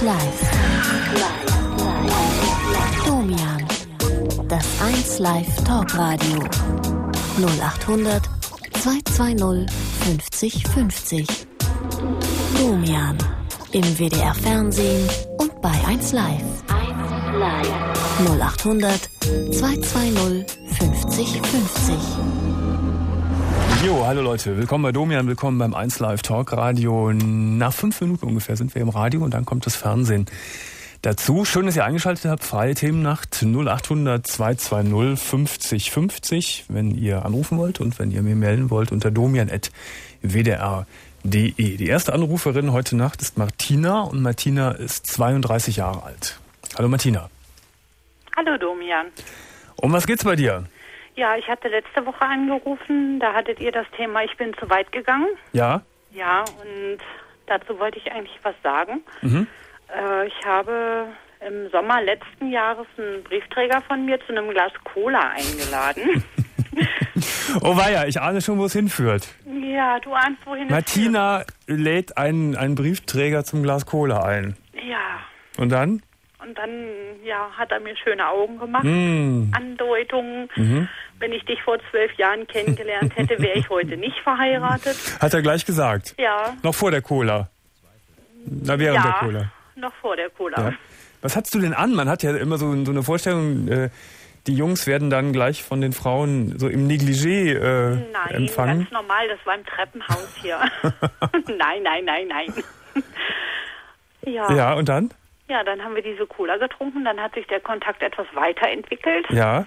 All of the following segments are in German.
Live. Domian. Das 1 Live Talkradio. 0800 220 50 50. Domian. Im WDR Fernsehen und bei 1 Live. 0800 220 50 50. Jo, hallo Leute, willkommen bei Domian, willkommen beim 1 Live Talkradio. Nach 5 Minuten ungefähr sind wir im Radio und dann kommt das Fernsehen dazu. Schön, dass ihr eingeschaltet habt. Freie Themennacht 0800 220 50 50, wenn ihr anrufen wollt und wenn ihr mir melden wollt unter domian@wdr.de. Die erste Anruferin heute Nacht ist Martina und Martina ist 32 Jahre alt. Hallo Martina. Hallo Domian. Um was geht's bei dir? Ja, ich hatte letzte Woche angerufen, da hattet ihr das Thema, ich bin zu weit gegangen. Ja? Ja, und dazu wollte ich eigentlich was sagen. Ich habe im Sommer letzten Jahres einen Briefträger von mir zu einem Glas Cola eingeladen. Oh weia, ich ahne schon, wo es hinführt. Ja, du ahnst, wohin Martina lädt einen Briefträger zum Glas Cola ein. Ja. Und dann? Und dann, ja, hat er mir schöne Augen gemacht, Andeutungen. Wenn ich dich vor 12 Jahren kennengelernt hätte, wäre ich heute nicht verheiratet. Hat er gleich gesagt? Ja. Noch vor der Cola? Na, während der Cola? Noch vor der Cola. Ja. Was hattest du denn an? Man hat ja immer so eine Vorstellung, die Jungs werden dann gleich von den Frauen so im Negligé empfangen. Nein, ganz normal, das war im Treppenhaus hier. Nein. Ja. Ja, und dann? Ja, dann haben wir diese Cola getrunken, dann hat sich der Kontakt etwas weiterentwickelt. Ja.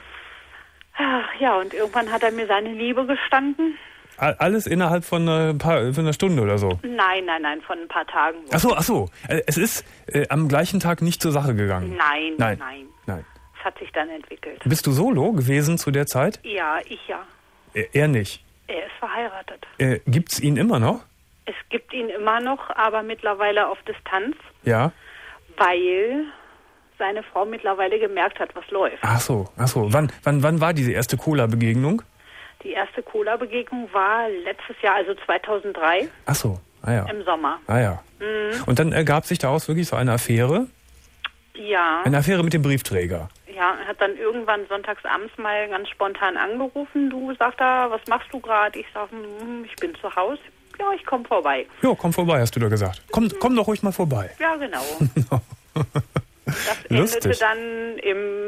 Ja, und irgendwann hat er mir seine Liebe gestanden. Alles innerhalb von einer Stunde oder so? Nein, von ein paar Tagen. Ach so. Es ist am gleichen Tag nicht zur Sache gegangen? Nein. Es hat sich dann entwickelt. Bist du solo gewesen zu der Zeit? Ja, ich ja. Er nicht? Er ist verheiratet. Gibt's ihn immer noch? Es gibt ihn immer noch, aber mittlerweile auf Distanz. Ja. Weil seine Frau mittlerweile gemerkt hat, was läuft. Ach so. Wann war diese erste Cola-Begegnung? Die erste Cola-Begegnung war letztes Jahr, also 2003. Ach so, ja. Im Sommer. Ja. Und dann ergab sich daraus wirklich so eine Affäre? Ja. Eine Affäre mit dem Briefträger? Ja, er hat dann irgendwann sonntagsabends mal ganz spontan angerufen. Du, sagt er, was machst du gerade? Ich sag, ich bin zu Hause. Ja, ich komme vorbei. Jo, komm vorbei, hast du da gesagt. Komm doch ruhig mal vorbei. Ja, genau. Das endete dann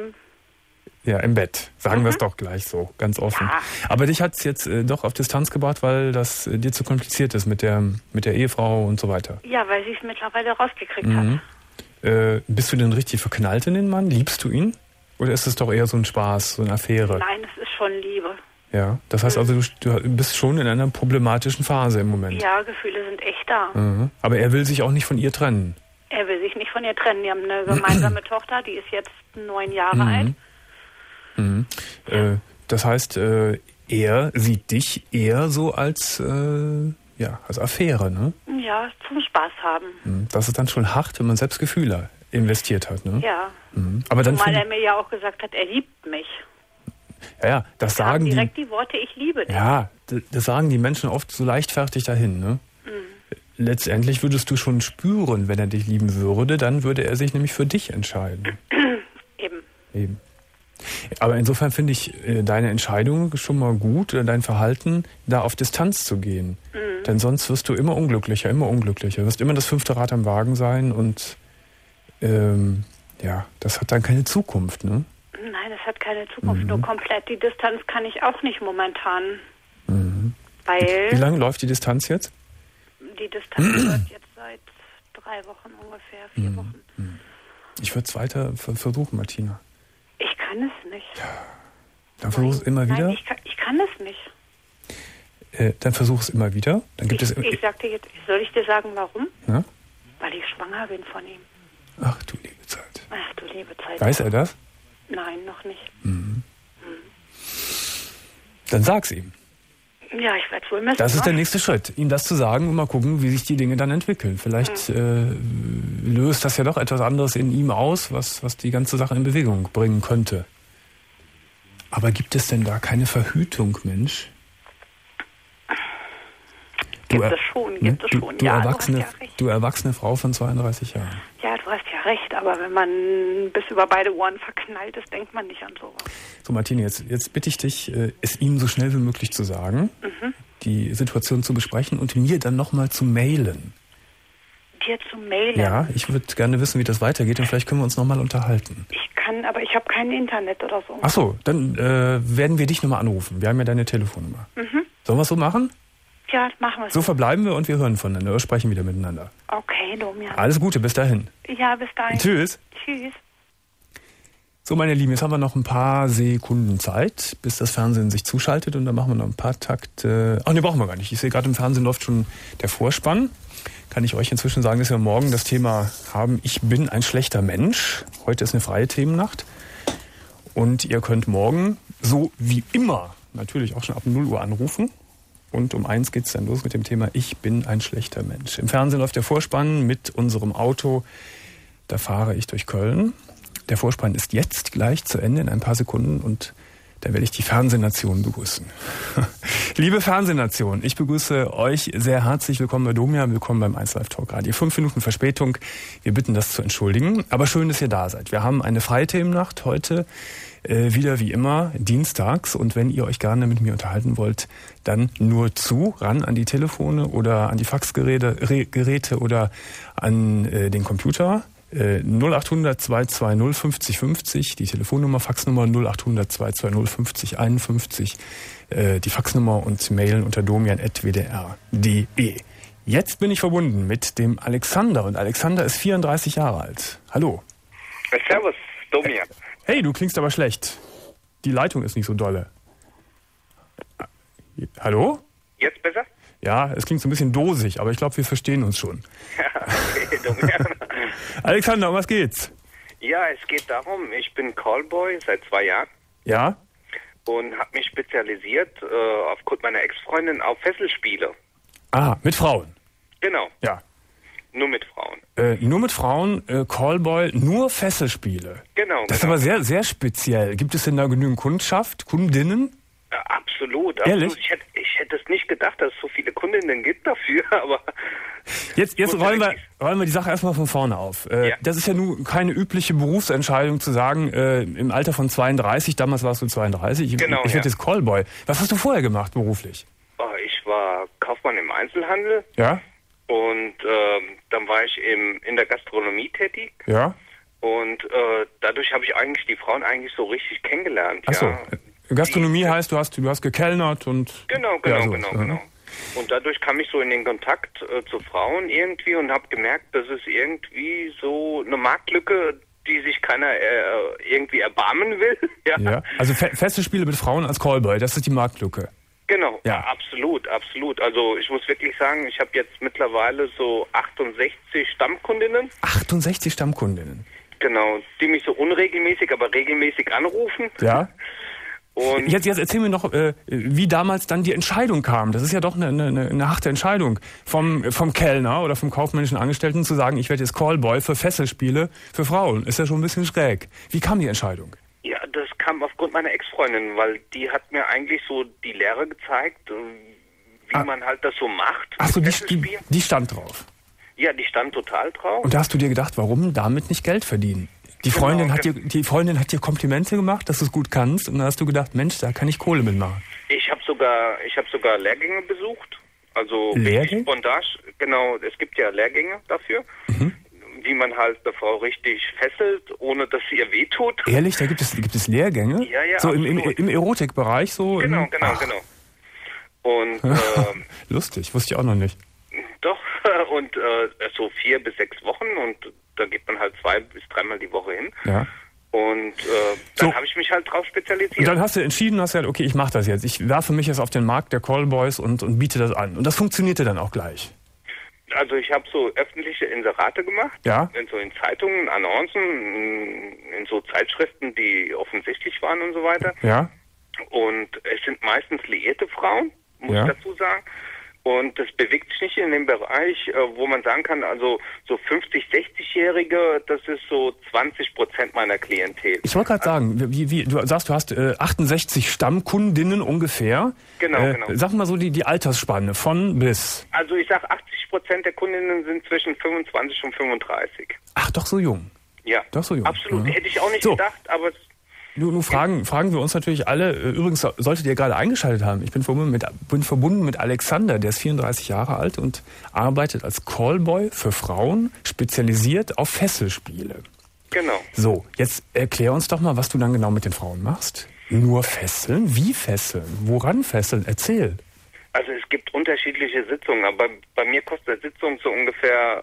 im Bett. Sagen wir es doch gleich so, ganz offen. Ja. Aber dich hat es jetzt doch auf Distanz gebracht, weil das dir zu kompliziert ist mit der Ehefrau und so weiter. Ja, weil sie es mittlerweile rausgekriegt hat. Bist du denn richtig verknallt in den Mann? Liebst du ihn? Oder ist es doch eher so ein Spaß, so eine Affäre? Nein, es ist schon Liebe. Ja, das heißt also, du bist schon in einer problematischen Phase im Moment. Ja, Gefühle sind echt da. Aber er will sich auch nicht von ihr trennen. Er will sich nicht von ihr trennen. Die haben eine gemeinsame Tochter, die ist jetzt 9 Jahre alt. Das heißt, er sieht dich eher so als Affäre, ne? Ja, zum Spaß haben. Das ist dann schon hart, wenn man selbst Gefühle investiert hat, ne? Ja. Aber dann zumal er mir ja auch gesagt hat, er liebt mich. Ja, das sagen direkt die Worte, ich liebe dich. Ja, das sagen die Menschen oft so leichtfertig dahin, ne? Letztendlich würdest du schon spüren, wenn er dich lieben würde, dann würde er sich nämlich für dich entscheiden. Eben. Aber insofern finde ich deine Entscheidung schon mal gut, dein Verhalten, da auf Distanz zu gehen. Denn sonst wirst du immer unglücklicher. Du wirst immer das 5. Rad am Wagen sein und das hat dann keine Zukunft, ne? Nein, das hat keine Zukunft. Nur komplett die Distanz kann ich auch nicht momentan. Weil Wie lange läuft die Distanz jetzt? Die Distanz läuft jetzt seit 3 Wochen ungefähr, 4 Wochen. Ich würde es weiter versuchen, Martina. Ich kann es nicht. Ja. Dann versuch es immer wieder. Nein, ich kann es nicht. Dann versuch es immer wieder. Dann gibt ich sagte jetzt, soll ich dir sagen, warum? Ja? Weil ich schwanger bin von ihm. Ach du liebe Zeit. Ach du liebe Zeit. Weiß er das? Nein, noch nicht. Dann sag's ihm. Ja, ich werde wohl müssen. Das ist der nächste Schritt, ihm das zu sagen und mal gucken, wie sich die Dinge dann entwickeln. Vielleicht löst das ja doch etwas anderes in ihm aus, was die ganze Sache in Bewegung bringen könnte. Aber gibt es denn da keine Verhütung, Mensch? Gibt es schon, ja. Du erwachsene Frau von 32 Jahren. Ja, du hast Aber wenn man bis über beide Ohren verknallt ist, denkt man nicht an sowas. So, Martine, jetzt bitte ich dich, es Ihnen so schnell wie möglich zu sagen, die Situation zu besprechen und mir dann nochmal zu mailen. Dir zu mailen? Ja, ich würde gerne wissen, wie das weitergeht und vielleicht können wir uns nochmal unterhalten. Ich kann, aber ich habe kein Internet oder so. Ach so, dann werden wir dich nochmal anrufen. Wir haben ja deine Telefonnummer. Sollen wir es so machen? Ja, machen wir es. So verbleiben wir und wir hören voneinander oder sprechen wieder miteinander. Okay, Domian. Alles Gute, bis dahin. Ja, bis dahin. Tschüss. Tschüss. So, meine Lieben, jetzt haben wir noch ein paar Sekunden Zeit, bis das Fernsehen sich zuschaltet und dann machen wir noch ein paar Takte. Ach, ne, brauchen wir gar nicht. Ich sehe gerade im Fernsehen läuft schon der Vorspann. Kann ich euch inzwischen sagen, dass wir morgen das Thema haben, ich bin ein schlechter Mensch. Heute ist eine freie Themennacht. Und ihr könnt morgen, so wie immer, natürlich auch schon ab 0 Uhr anrufen. Und um 1 geht's dann los mit dem Thema, ich bin ein schlechter Mensch. Im Fernsehen läuft der Vorspann mit unserem Auto. Da fahre ich durch Köln. Der Vorspann ist jetzt gleich zu Ende in ein paar Sekunden und da werde ich die Fernsehnation begrüßen. Liebe Fernsehnation, ich begrüße euch sehr herzlich. Willkommen bei Domian, willkommen beim 1Live Talk Radio. 5 Minuten Verspätung, wir bitten das zu entschuldigen. Aber schön, dass ihr da seid. Wir haben eine freie Themennacht heute, wieder wie immer, dienstags. Und wenn ihr euch gerne mit mir unterhalten wollt, dann nur ran an die Telefone oder an die Faxgeräte oder an den Computer. 0800 220 50 50, die Telefonnummer, Faxnummer 0800 220 50 51, die Faxnummer und mailen unter domian@wdr.de. Jetzt bin ich verbunden mit dem Alexander und Alexander ist 34 Jahre alt. Hallo. Servus, Domian. Hey, du klingst aber schlecht. Die Leitung ist nicht so dolle. Hallo? Jetzt besser? Ja, es klingt so ein bisschen dosig, aber ich glaube, wir verstehen uns schon. Ja, okay, Domian. Alexander, um was geht's? Ja, es geht darum, ich bin Callboy seit 2 Jahren. Ja? Und habe mich spezialisiert, aufgrund meiner Ex-Freundin, auf Fesselspiele. Ah, mit Frauen? Genau. Ja. Nur mit Frauen. Nur mit Frauen, Callboy, nur Fesselspiele. Genau. Das ist aber sehr, sehr speziell. Gibt es denn da genügend Kundinnen? Absolut. Ehrlich? Absolut. Ich hätte es nicht gedacht, dass es so viele Kundinnen gibt dafür, aber... Jetzt rollen wir die Sache erstmal von vorne auf. Ja. Das ist ja nun keine übliche Berufsentscheidung zu sagen, im Alter von 32, damals warst du 32, Genau, ich werde jetzt Callboy. Was hast du vorher gemacht beruflich? Ich war Kaufmann im Einzelhandel. Ja? Und dann war ich in der Gastronomie tätig. Ja? Und dadurch habe ich eigentlich die Frauen eigentlich so richtig kennengelernt. Ach so. Ja. Gastronomie heißt, du hast gekellnert und... Genau. Und dadurch kam ich so in den Kontakt zu Frauen irgendwie und habe gemerkt, das ist irgendwie so eine Marktlücke, die sich keiner irgendwie erbarmen will. Ja. Also feste Spiele mit Frauen als Callboy, das ist die Marktlücke. Genau, ja. Absolut. Also ich muss wirklich sagen, ich habe jetzt mittlerweile so 68 Stammkundinnen. 68 Stammkundinnen? Genau, die mich so unregelmäßig, aber regelmäßig anrufen. Ja. Und jetzt erzähl mir noch, wie damals dann die Entscheidung kam. Das ist ja doch eine harte Entscheidung vom Kellner oder vom kaufmännischen Angestellten zu sagen, ich werde jetzt Callboy für Fesselspiele für Frauen. Ist ja schon ein bisschen schräg. Wie kam die Entscheidung? Ja, das kam aufgrund meiner Ex-Freundin, weil die hat mir eigentlich so die Lehre gezeigt, wie man halt das so macht. Ach so, die stand drauf? Ja, die stand total drauf. Und da hast du dir gedacht, warum damit nicht Geld verdienen? Die Freundin hat dir Komplimente gemacht, dass du es gut kannst, und dann hast du gedacht, Mensch, da kann ich Kohle mitmachen. Ich habe sogar Lehrgänge besucht, also Lehrgänge? Bondage, genau, es gibt ja Lehrgänge dafür, wie man halt eine Frau richtig fesselt, ohne dass sie ihr wehtut. Ehrlich, da gibt es Lehrgänge? Ja, so im Erotikbereich so? Genau. Und lustig, wusste ich auch noch nicht. Doch, und so 4 bis 6 Wochen, und da geht man halt 2 bis 3 Mal die Woche hin. Ja. Und dann habe ich mich halt drauf spezialisiert. Und dann hast du entschieden, hast gesagt, okay, ich mache das jetzt. Ich werfe mich jetzt auf den Markt der Callboys und biete das an. Und das funktionierte dann auch gleich. Also ich habe so öffentliche Inserate gemacht. Ja. In Zeitungen, Annoncen, in so Zeitschriften, die offensichtlich waren und so weiter. Ja. Und es sind meistens liierte Frauen, muss ich dazu sagen. Und das bewegt sich nicht in dem Bereich, wo man sagen kann, also so 50-, 60-Jährige, das ist so 20% meiner Klientel. Ich wollte gerade sagen, du sagst, du hast 68 Stammkundinnen ungefähr. Genau. Sag mal so die Altersspanne von bis. Also ich sag, 80% der Kundinnen sind zwischen 25 und 35. Ach, doch so jung. Ja, doch so jung. Absolut. Ja. Hätte ich auch nicht gedacht, aber... Nun fragen wir uns natürlich alle, übrigens solltet ihr gerade eingeschaltet haben, ich bin verbunden mit Alexander, der ist 34 Jahre alt und arbeitet als Callboy für Frauen, spezialisiert auf Fesselspiele. Genau. So, jetzt erklär uns doch mal, was du dann genau mit den Frauen machst. Nur fesseln? Wie fesseln? Woran fesseln? Erzähl. Also es gibt unterschiedliche Sitzungen, aber bei mir kostet eine Sitzung so ungefähr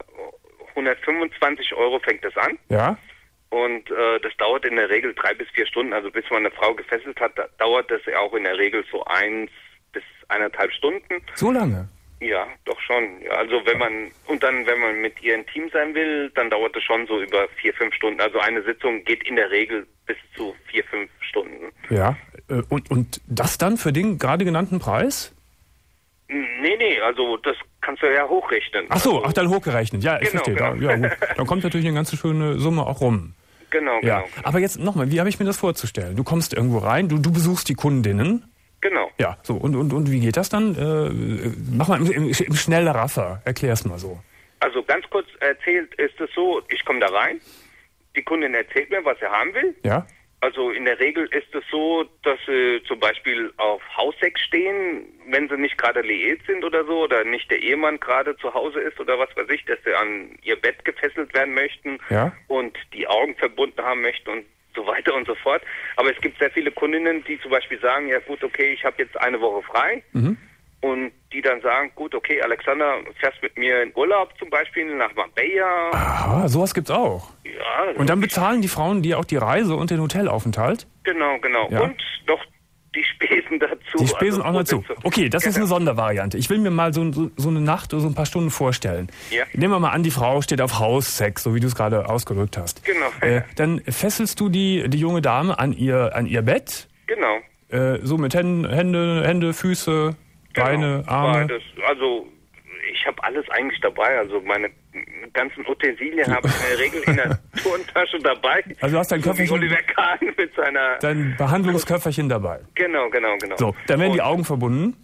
125 € fängt das an. Ja. Und das dauert in der Regel 3 bis 4 Stunden. Also bis man eine Frau gefesselt hat, dauert das ja auch in der Regel so 1 bis 1,5 Stunden. So lange? Ja, doch schon. Ja, also wenn man mit ihr intim sein will, dann dauert das schon so über 4-5 Stunden. Also eine Sitzung geht in der Regel bis zu 4-5 Stunden. Ja. Und das dann für den gerade genannten Preis? Nee, also das kannst du ja hochrechnen. Ach so, dann hochgerechnet. Ja, ich verstehe. Genau. Ja, gut. Dann kommt natürlich eine ganz schöne Summe auch rum. Genau. Aber jetzt nochmal, wie habe ich mir das vorzustellen? Du kommst irgendwo rein, du besuchst die Kundinnen. Genau. Ja, so. Und wie geht das dann? Mach mal im Schnellraffer. Erklär's mal so. Also ganz kurz erzählt ist es so, ich komme da rein, die Kundin erzählt mir, was sie haben will. Ja. Also in der Regel ist es so, dass sie zum Beispiel auf Haussex stehen, wenn sie nicht gerade liiert sind oder so, oder nicht der Ehemann gerade zu Hause ist oder was weiß ich, dass sie an ihr Bett gefesselt werden möchten und die Augen verbunden haben möchten und so weiter und so fort. Aber es gibt sehr viele Kundinnen, die zum Beispiel sagen, ja gut, okay, ich habe jetzt eine Woche frei. Und die dann sagen, gut, okay, Alexander, fährst mit mir in Urlaub zum Beispiel nach Marbella. Aha, sowas gibt's auch. Ja. Und dann bezahlen die Frauen dir auch die Reise und den Hotelaufenthalt? Genau. Ja. Und noch die Spesen dazu. Die Spesen auch dazu. Okay, das ist eine Sondervariante. Ich will mir mal so eine Nacht oder so ein paar Stunden vorstellen. Ja. Nehmen wir mal an, die Frau steht auf Haussex, so wie du es gerade ausgedrückt hast. Genau. Dann fesselst du die junge Dame an ihr Bett. Genau. So mit Hände, Füße, Beine, Arme. Also ich habe alles eigentlich dabei. Also meine ganzen Utensilien habe ich in der Regel in der Turntasche dabei. Also du hast dein Köfferchen, Oliver Kahn mit seiner... Dein Behandlungsköfferchen dabei. Genau. So, dann werden die Augen verbunden.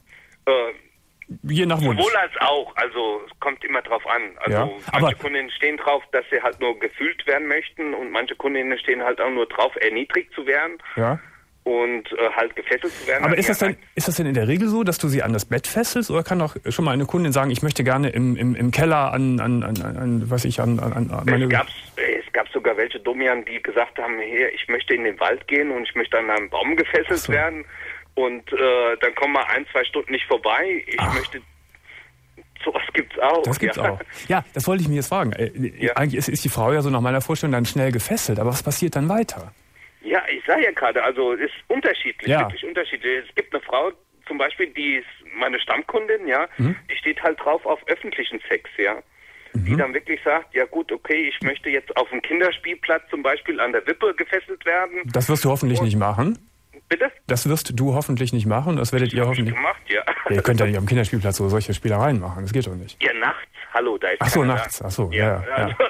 Je nach Wunsch. Sowohl als auch. Also es kommt immer drauf an. Also manche Kundinnen stehen drauf, dass sie halt nur gefühlt werden möchten und manche Kundinnen stehen halt auch nur drauf, erniedrigt zu werden. Ja. Und halt gefesselt zu werden. Aber ist das denn in der Regel so, dass du sie an das Bett fesselst? Oder kann auch schon mal eine Kundin sagen, ich möchte gerne im Keller an meine... Es gab sogar welche Domian, die gesagt haben, hier, ich möchte in den Wald gehen und ich möchte an einem Baum gefesselt werden. Und dann kommen wir 1-2 Stunden nicht vorbei. Ich möchte... Sowas gibt's auch. Das gibt's auch. Ja, das wollte ich mir jetzt fragen. Eigentlich ist die Frau ja so nach meiner Vorstellung dann schnell gefesselt. Aber was passiert dann weiter? Ja, ich sage ja gerade, also es ist unterschiedlich, wirklich unterschiedlich. Es gibt eine Frau zum Beispiel, die ist meine Stammkundin, die steht halt drauf auf öffentlichen Sex, die dann wirklich sagt, ja gut, okay, ich möchte jetzt auf dem Kinderspielplatz zum Beispiel an der Wippe gefesselt werden. Das wirst du hoffentlich nicht machen. Bitte? Das wirst du hoffentlich nicht machen, das werdet ihr hoffentlich... gemacht, ja. Ihr könnt ja nicht am Kinderspielplatz so solche Spielereien machen, das geht doch nicht. Ja, nachts, hallo, da ist Ach so, nachts, ach so, ja.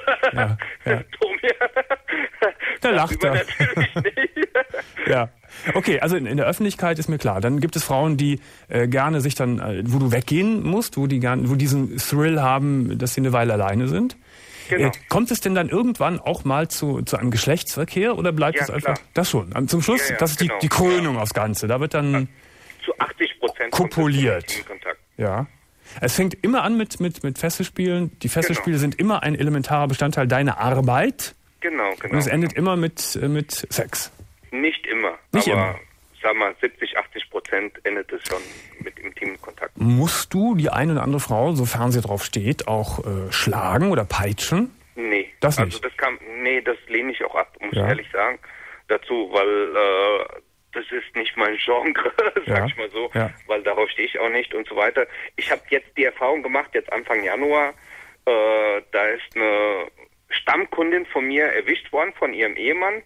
Da lacht er. Ja, okay, also in der Öffentlichkeit ist mir klar. Dann gibt es Frauen, die gerne sich dann, wo du weggehen musst, wo diesen Thrill haben, dass sie eine Weile alleine sind. Genau. Kommt es denn dann irgendwann auch mal zu einem Geschlechtsverkehr oder bleibt es einfach? Klar. Das schon. Zum Schluss, das ist die Krönung aufs Ganze. Da wird dann zu 80% kopuliert. Ja. Es fängt immer an mit Fesselspielen. Die Fesselspiele sind immer ein elementarer Bestandteil deiner Arbeit. Genau. Und es endet immer mit Sex. Nicht immer. Sag mal, 70-80% endet es schon mit intimen Kontakt. Musst du die eine oder andere Frau, sofern sie drauf steht, auch schlagen oder peitschen? Nee. Das nicht? Also das lehne ich auch ab, muss ich ehrlich sagen, dazu, weil das ist nicht mein Genre, sag ich mal so, weil darauf stehe ich auch nicht und so weiter. Ich habe jetzt die Erfahrung gemacht, jetzt Anfang Januar, da ist eine Stammkundin von mir erwischt worden, von ihrem Ehemann.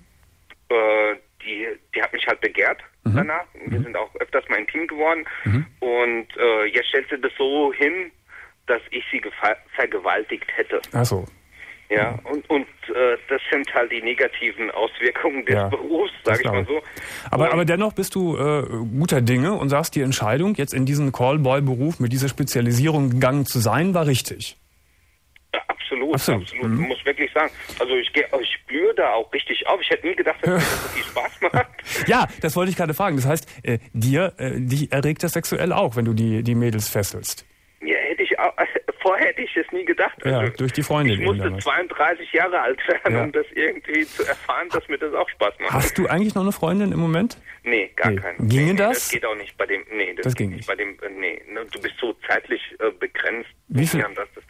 Die hat mich halt begehrt danach. Wir sind auch öfters mal intim geworden. Und jetzt stellt sie das so hin, dass ich sie vergewaltigt hätte. Ach so. Ja, und das sind halt die negativen Auswirkungen des Berufs, sage ich mal so. Aber dennoch bist du guter Dinge und sagst, die Entscheidung, jetzt in diesen Callboy-Beruf mit dieser Spezialisierung gegangen zu sein, war richtig. Absolut. Muss wirklich sagen. Also ich blühe da auch richtig auf. Ich hätte nie gedacht, dass mir das so viel Spaß macht. Ja, das wollte ich gerade fragen. Das heißt, dich erregt das sexuell auch, wenn du die Mädels fesselst? Ja, vorher hätte ich es nie gedacht. Ja, also, durch die Freundin. Ich musste 32 Jahre alt werden, um das irgendwie zu erfahren, dass mir das auch Spaß macht. Hast du eigentlich noch eine Freundin im Moment? Nee, gar keine. Ginge das? Das geht auch nicht bei dem. Nee, das ging nicht. Bei dem. Nee, du bist so zeitlich begrenzt. Wie viele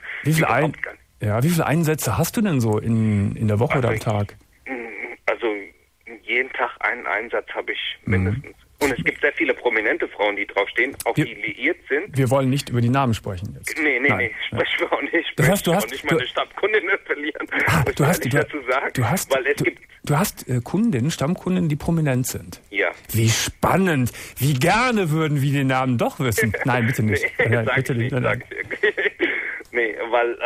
Einsätze hast du denn so in der Woche oder am Tag? Also jeden Tag einen Einsatz habe ich mindestens. Und es gibt sehr viele prominente Frauen, die draufstehen, auch die liiert sind. Wir wollen nicht über die Namen sprechen jetzt. Nee, sprechen wir auch nicht. Das heißt, du hast nicht meine Stammkundinnen verlieren. Du hast Kundinnen, Stammkundinnen, die prominent sind. Ja. Wie spannend. Wie gerne würden wir den Namen doch wissen. Nein, bitte nicht. Bitte nicht. Nee, weil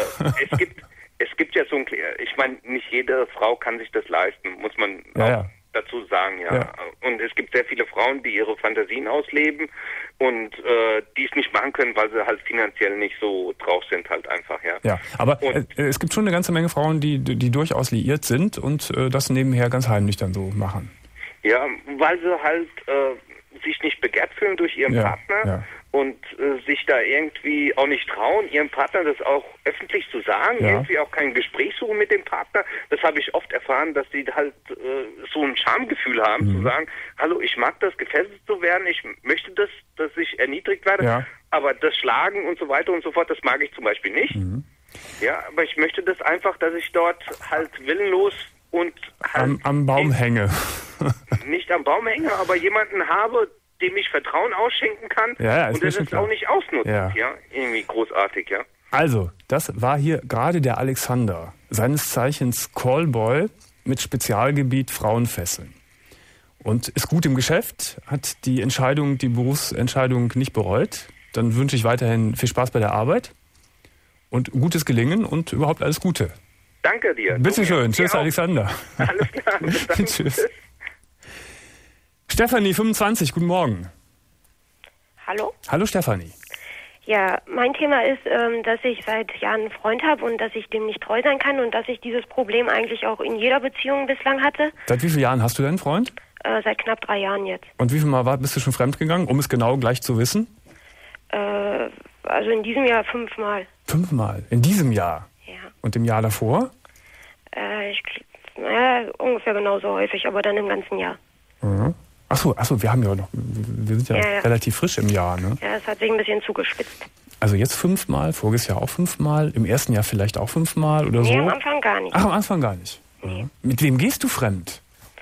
es gibt ja so ein... Ich meine, nicht jede Frau kann sich das leisten, muss man auch dazu sagen, ja. Und es gibt sehr viele Frauen, die ihre Fantasien ausleben und die es nicht machen können, weil sie halt finanziell nicht so drauf sind, halt einfach, ja. Ja, aber es gibt schon eine ganze Menge Frauen, die durchaus liiert sind und das nebenher ganz heimlich dann so machen. Ja, weil sie halt sich nicht begehrt fühlen durch ihren Partner und sich da irgendwie auch nicht trauen, ihrem Partner das auch öffentlich zu sagen, irgendwie auch kein Gespräch suchen mit dem Partner. Das habe ich oft erfahren, dass die halt so ein Schamgefühl haben, zu sagen, hallo, ich mag das, gefesselt zu werden, ich möchte das, dass ich erniedrigt werde, aber das Schlagen und so weiter und so fort, das mag ich zum Beispiel nicht. Ja, aber ich möchte das einfach, dass ich dort halt willenlos und halt am Baum hänge. Nicht am Baum hänge, aber jemanden habe, dem ich Vertrauen ausschenken kann und das ist auch nicht ausnutzt. Ja, irgendwie großartig, ja. Also, das war hier gerade der Alexander, seines Zeichens Callboy mit Spezialgebiet Frauenfesseln. Und ist gut im Geschäft, hat die Berufsentscheidung nicht bereut. Dann wünsche ich weiterhin viel Spaß bei der Arbeit und gutes Gelingen und überhaupt alles Gute. Danke dir. Bitte schön. Tschüss, Alexander. Alles klar. Tschüss. Stefanie, 25, guten Morgen. Hallo? Hallo, Stefanie. Ja, mein Thema ist, dass ich seit Jahren einen Freund habe und dass ich dem nicht treu sein kann und dass ich dieses Problem eigentlich auch in jeder Beziehung bislang hatte. Seit wie vielen Jahren hast du denn einen Freund? Seit knapp 3 Jahren jetzt. Und wie viel Mal bist du schon fremdgegangen, um es genau gleich zu wissen? Also in diesem Jahr 5 Mal. 5 Mal? In diesem Jahr? Ja. Und im Jahr davor? Ungefähr genauso häufig, aber dann im ganzen Jahr. Mhm. Achso, wir sind ja relativ frisch im Jahr, ne? Ja, es hat sich ein bisschen zugespitzt. Also jetzt 5 Mal, voriges Jahr auch 5 Mal, im ersten Jahr vielleicht auch 5 Mal oder so? Nee, am Anfang gar nicht. Ach, am Anfang gar nicht. Nee. Mit wem gehst du fremd?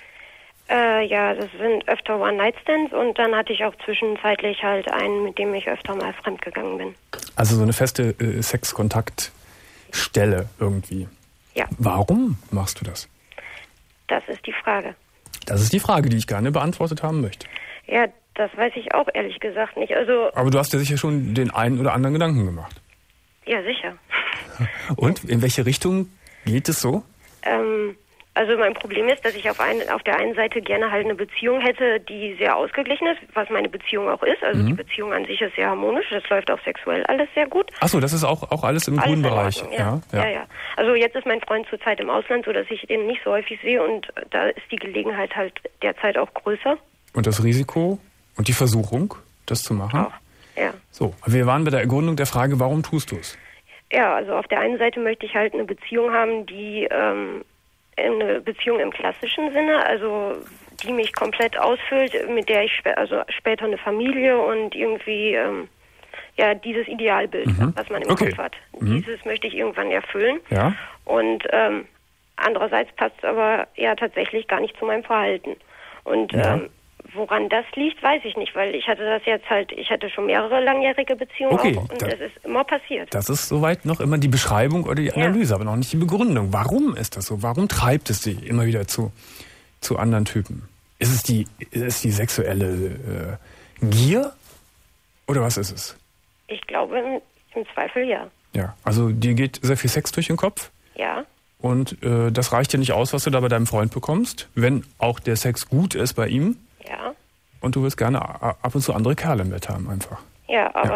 Das sind öfter One-Night-Stands und dann hatte ich auch zwischenzeitlich halt einen, mit dem ich öfter mal fremdgegangen bin. Also so eine feste Sexkontaktstelle irgendwie. Ja. Warum machst du das? Das ist die Frage. Das ist die Frage, die ich gerne beantwortet haben möchte. Ja, das weiß ich auch ehrlich gesagt nicht. Aber du hast dir sicher schon den einen oder anderen Gedanken gemacht. Ja, sicher. Und in welche Richtung geht es so? Also mein Problem ist, dass ich auf der einen Seite gerne halt eine Beziehung hätte, die sehr ausgeglichen ist, was meine Beziehung auch ist. Also die Beziehung an sich ist sehr harmonisch, das läuft auch sexuell alles sehr gut. Achso, das ist auch alles im grünen Bereich. Ja. Also jetzt ist mein Freund zurzeit im Ausland, sodass ich den nicht so häufig sehe und da ist die Gelegenheit halt derzeit auch größer. Und das Risiko und die Versuchung, das zu machen? Auch, ja. So, wir waren bei der Ergründung der Frage, warum tust du es? Ja, also auf der einen Seite möchte ich halt eine Beziehung haben, die eine Beziehung im klassischen Sinne, also die mich komplett ausfüllt, mit der ich später eine Familie und irgendwie dieses Idealbild, was man im Kopf hat. Dieses möchte ich irgendwann erfüllen. Ja. Und andererseits passt es aber ja tatsächlich gar nicht zu meinem Verhalten. Und woran das liegt, weiß ich nicht, weil ich hatte schon mehrere langjährige Beziehungen und es ist immer passiert. Das ist soweit noch immer die Beschreibung oder die Analyse, aber noch nicht die Begründung. Warum ist das so? Warum treibt es dich immer wieder zu anderen Typen? Ist es die sexuelle Gier oder was ist es? Ich glaube im Zweifel ja. Ja, also dir geht sehr viel Sex durch den Kopf? Ja. Und das reicht dir nicht aus, was du da bei deinem Freund bekommst, wenn auch der Sex gut ist bei ihm? Ja. Und du willst gerne ab und zu andere Kerle im Bett haben einfach. Ja, aber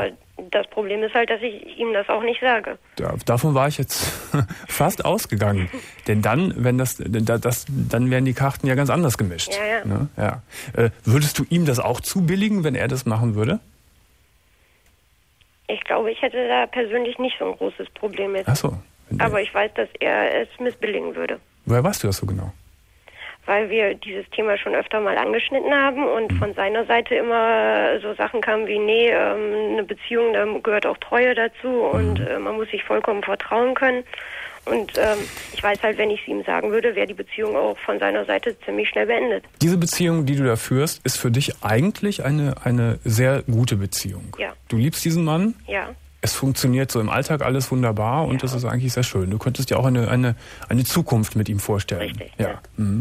das Problem ist halt, dass ich ihm das auch nicht sage. Ja, davon war ich jetzt fast ausgegangen. Denn dann, dann wären die Karten ja ganz anders gemischt. Ja. Ne? Ja. Würdest du ihm das auch zubilligen, wenn er das machen würde? Ich glaube, ich hätte da persönlich nicht so ein großes Problem mit. Ach so. Aber ich weiß, dass er es missbilligen würde. Woher weißt du das so genau? Weil wir dieses Thema schon öfter mal angeschnitten haben und von seiner Seite immer so Sachen kamen wie, nee, eine Beziehung, da gehört auch Treue dazu und man muss sich vollkommen vertrauen können. Und ich weiß halt, wenn ich es ihm sagen würde, wäre die Beziehung auch von seiner Seite ziemlich schnell beendet. Diese Beziehung, die du da führst, ist für dich eigentlich eine sehr gute Beziehung. Ja. Du liebst diesen Mann? Ja. Es funktioniert so im Alltag alles wunderbar und das ist eigentlich sehr schön. Du könntest dir auch eine Zukunft mit ihm vorstellen. Richtig, ja.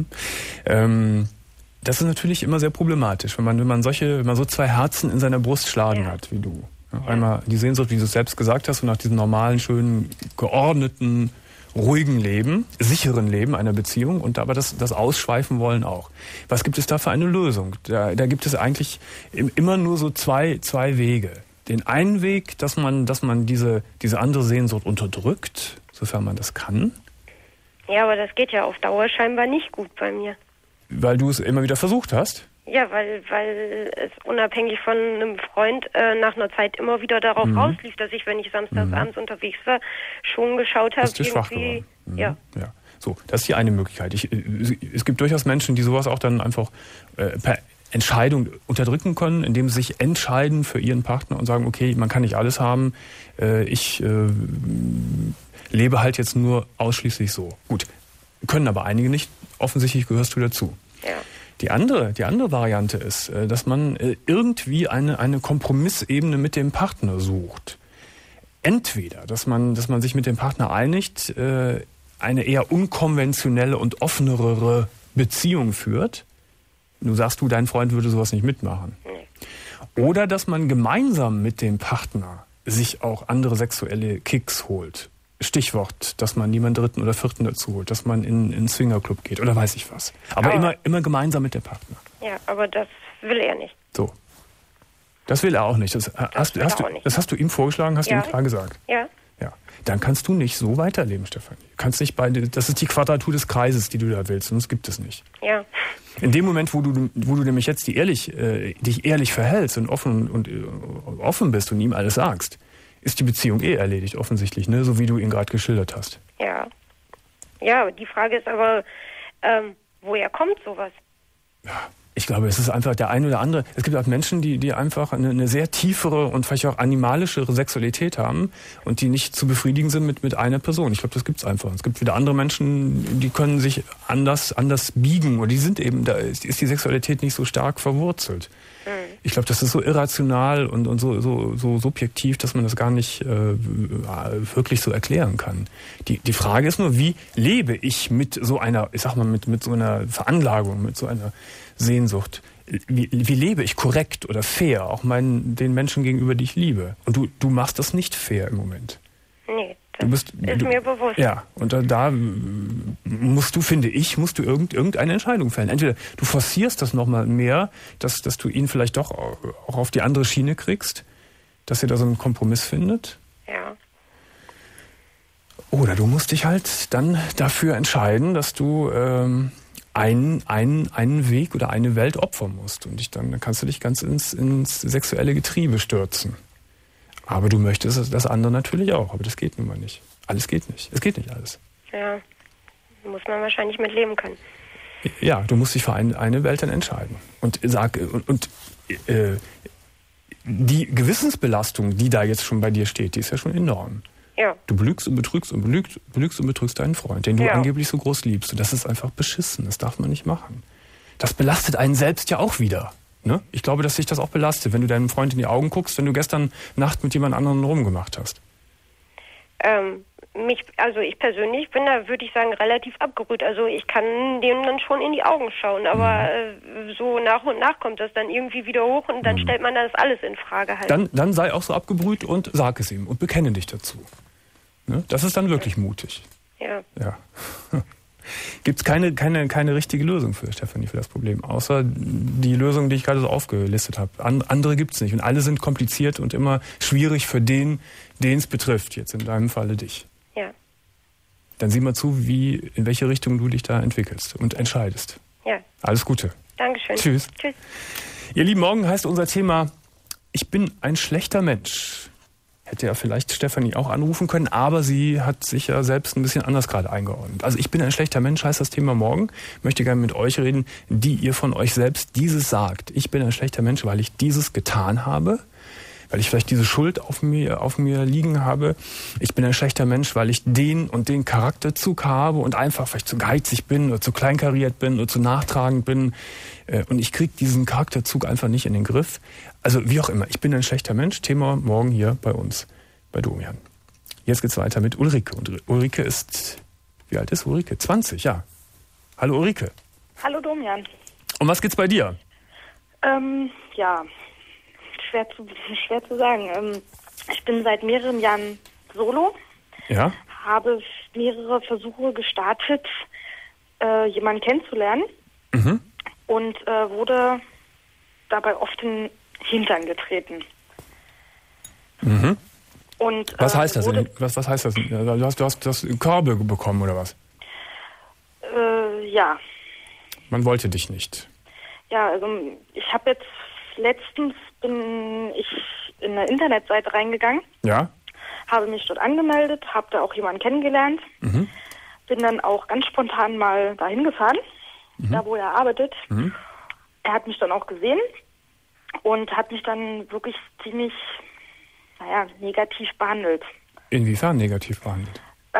Das ist natürlich immer sehr problematisch, wenn man so zwei Herzen in seiner Brust schlagen hat, wie du. Ja, einmal die Sehnsucht, wie du es selbst gesagt hast, und nach diesem normalen, schönen, geordneten, ruhigen Leben, sicheren Leben einer Beziehung und aber das Ausschweifen wollen auch. Was gibt es da für eine Lösung? Da gibt es eigentlich immer nur so zwei Wege. Den einen Weg, dass man diese andere Sehnsucht unterdrückt, sofern man das kann. Ja, aber das geht ja auf Dauer scheinbar nicht gut bei mir. Weil du es immer wieder versucht hast? Ja, weil es unabhängig von einem Freund nach einer Zeit immer wieder darauf rauslief, dass ich, wenn ich samstagsabends unterwegs war, schon geschaut habe, irgendwie... Ja. So, das ist die eine Möglichkeit. Es gibt durchaus Menschen, die sowas auch dann einfach per Entscheidung unterdrücken können, indem sie sich entscheiden für ihren Partner und sagen, okay, man kann nicht alles haben, ich lebe halt jetzt nur ausschließlich so. Gut, können aber einige nicht, offensichtlich gehörst du dazu. Ja. Die andere Variante ist, dass man irgendwie eine Kompromissebene mit dem Partner sucht. Entweder, dass man sich mit dem Partner einigt, eine eher unkonventionelle und offenere Beziehung führt. Du sagst, dein Freund würde sowas nicht mitmachen. Nee. Oder dass man gemeinsam mit dem Partner sich auch andere sexuelle Kicks holt. Stichwort, dass man niemanden dritten oder vierten dazu holt, dass man in einen Swingerclub geht oder weiß ich was. Aber immer gemeinsam mit dem Partner. Ja, aber das will er nicht. So. Das will er auch nicht. Das hast du ihm vorgeschlagen, hast du ihm klar gesagt. Ja. Ja. Dann kannst du nicht so weiterleben, Stefanie. Du kannst nicht das ist die Quadratur des Kreises, die du da willst, und das gibt es nicht. Ja. In dem Moment, wo du nämlich jetzt dich ehrlich verhältst und offen bist und ihm alles sagst, ist die Beziehung erledigt, offensichtlich, ne? So wie du ihn gerade geschildert hast. Ja. Ja, die Frage ist aber, woher kommt sowas? Ja, ich glaube, es ist einfach der eine oder andere. Es gibt auch Menschen, die einfach eine sehr tiefere und vielleicht auch animalischere Sexualität haben und die nicht zu befriedigen sind mit einer Person. Ich glaube, das gibt's einfach. Es gibt wieder andere Menschen, die können sich anders biegen oder da ist die Sexualität nicht so stark verwurzelt. Ich glaube, das ist so irrational und so subjektiv, dass man das gar nicht wirklich so erklären kann. Die Frage ist nur, wie lebe ich mit so einer, ich sag mal, mit so einer Veranlagung, mit so einer Sehnsucht? Wie lebe ich korrekt oder fair, auch den Menschen gegenüber, die ich liebe? Und du machst das nicht fair im Moment. Nee. Das ist mir bewusst. Ja, und da musst du irgendeine Entscheidung fällen. Entweder du forcierst das nochmal mehr, dass du ihn vielleicht doch auch auf die andere Schiene kriegst, dass ihr da so einen Kompromiss findet. Ja. Oder du musst dich halt dann dafür entscheiden, dass du einen Weg oder eine Welt opfern musst. Und dann kannst du dich ganz ins sexuelle Getriebe stürzen. Aber du möchtest das andere natürlich auch. Aber das geht nun mal nicht. Alles geht nicht. Es geht nicht alles. Ja, muss man wahrscheinlich mit leben können. Ja, du musst dich für eine Welt dann entscheiden. Und die Gewissensbelastung, die da jetzt schon bei dir steht, die ist ja schon enorm. Ja. Du belügst und betrügst und betrügst deinen Freund, den du angeblich so groß liebst. Und das ist einfach beschissen. Das darf man nicht machen. Das belastet einen selbst ja auch wieder. Ne? Ich glaube, dass sich das auch belastet, wenn du deinem Freund in die Augen guckst, wenn du gestern Nacht mit jemand anderem rumgemacht hast. Ich persönlich bin da, würde ich sagen, relativ abgerührt. Also ich kann dem dann schon in die Augen schauen, aber so nach und nach kommt das dann irgendwie wieder hoch und dann stellt man das alles in Frage halt. Dann sei auch so abgebrüht und sag es ihm und bekenne dich dazu. Ne? Das ist dann wirklich mutig. Ja. Ja. Gibt es keine richtige Lösung für Stefanie, für das Problem, außer die Lösung, die ich gerade so aufgelistet habe. Andere gibt es nicht und alle sind kompliziert und immer schwierig für den es betrifft, jetzt in deinem Falle dich. Ja. Dann sieh mal zu, in welche Richtung du dich da entwickelst und entscheidest. Ja. Alles Gute. Dankeschön. Tschüss. Tschüss. Ihr Lieben, morgen heißt unser Thema, ich bin ein schlechter Mensch. Hätte ja vielleicht Stefanie auch anrufen können, aber sie hat sich ja selbst ein bisschen anders gerade eingeordnet. Also ich bin ein schlechter Mensch heißt das Thema morgen. Ich möchte gerne mit euch reden, die ihr von euch selbst dieses sagt. Ich bin ein schlechter Mensch, weil ich dieses getan habe, weil ich vielleicht diese Schuld auf mir liegen habe. Ich bin ein schlechter Mensch, weil ich den und den Charakterzug habe und einfach vielleicht zu geizig bin oder zu kleinkariert bin oder zu nachtragend bin. Und ich kriege diesen Charakterzug einfach nicht in den Griff. Also wie auch immer, ich bin ein schlechter Mensch. Thema morgen hier bei uns, bei Domian. Jetzt geht's weiter mit Ulrike. Und Ulrike ist, wie alt ist Ulrike? 20, ja. Hallo Ulrike. Hallo Domian. Und was geht's bei dir? Ja, schwer zu sagen. Ich bin seit mehreren Jahren solo. Ja. Habe mehrere Versuche gestartet, jemanden kennenzulernen. Mhm. Und wurde dabei oft in den Hintern getreten. Mhm. Und, was heißt das denn? Was heißt das? Du hast Körbe bekommen oder was? Ja. Man wollte dich nicht. Ja, also ich habe jetzt letztens bin ich in eine Internetseite reingegangen. Ja. Habe mich dort angemeldet, habe da auch jemanden kennengelernt. Mhm. Bin dann auch ganz spontan mal dahin gefahren, da wo er arbeitet. Mhm. Er hat mich dann auch gesehen und hat mich dann wirklich ziemlich, negativ behandelt. Inwiefern negativ behandelt?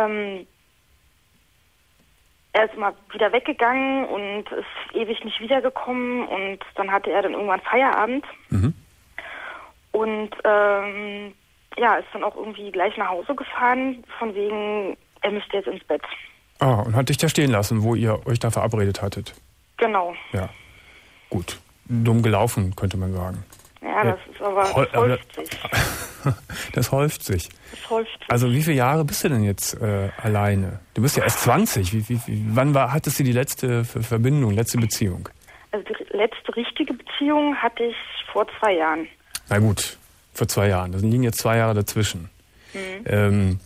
Er ist immer wieder weggegangen und ist ewig nicht wiedergekommen und dann hatte er dann irgendwann Feierabend. Mhm. Und ist dann auch irgendwie gleich nach Hause gefahren, von wegen, er müsste jetzt ins Bett. Ah, und hat dich da stehen lassen, wo ihr euch da verabredet hattet? Genau. Ja, gut. Dumm gelaufen, könnte man sagen. Ja, das ist aber, das häuft sich. Das häuft sich. Das häuft sich. Also wie viele Jahre bist du denn jetzt alleine? Du bist ja erst 20. Wann hattest du die letzte Verbindung, letzte Beziehung? Also die letzte richtige Beziehung hatte ich vor 2 Jahren. Na gut, vor 2 Jahren. Da liegen jetzt 2 Jahre dazwischen. Mhm.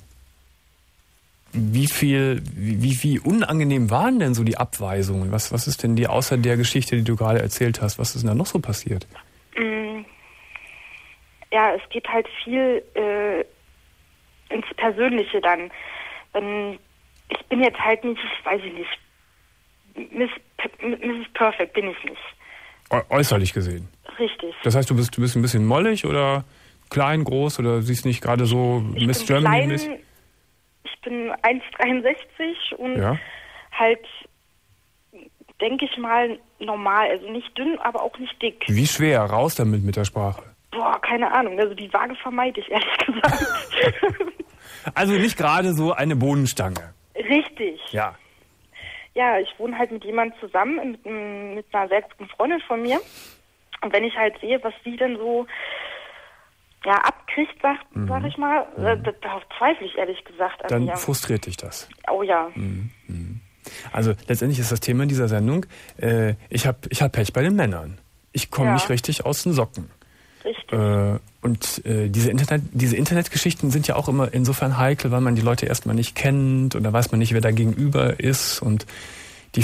Wie unangenehm waren denn so die Abweisungen? Was ist denn außer der Geschichte, die du gerade erzählt hast, was ist denn da noch so passiert? Ja, es geht halt viel ins Persönliche dann. Ich bin jetzt halt nicht, weiß ich nicht, Mrs. Perfect bin ich nicht. Äußerlich gesehen? Richtig. Das heißt, du bist ein bisschen mollig oder klein, groß oder siehst nicht gerade so Miss Germany? Ich bin 1,63 und halt, denke ich mal, normal. Also nicht dünn, aber auch nicht dick. Wie schwer? Raus damit mit der Sprache. Boah, keine Ahnung. Also die Waage vermeide ich, ehrlich gesagt. Also nicht gerade so eine Bohnenstange. Richtig. Ja. Ja, ich wohne halt mit jemandem zusammen, mit einer sehr guten Freundin von mir. Und wenn ich halt sehe, was sie denn so abkriegt, sag ich mal, darauf zweifle ich ehrlich gesagt an mir. Dann frustriert dich das. Oh ja. Also letztendlich ist das Thema dieser Sendung, ich hab Pech bei den Männern. Ich komme nicht richtig aus den Socken. Richtig. Und diese Internetgeschichten sind ja auch immer insofern heikel, weil man die Leute erstmal nicht kennt und da weiß man nicht, wer da gegenüber ist und das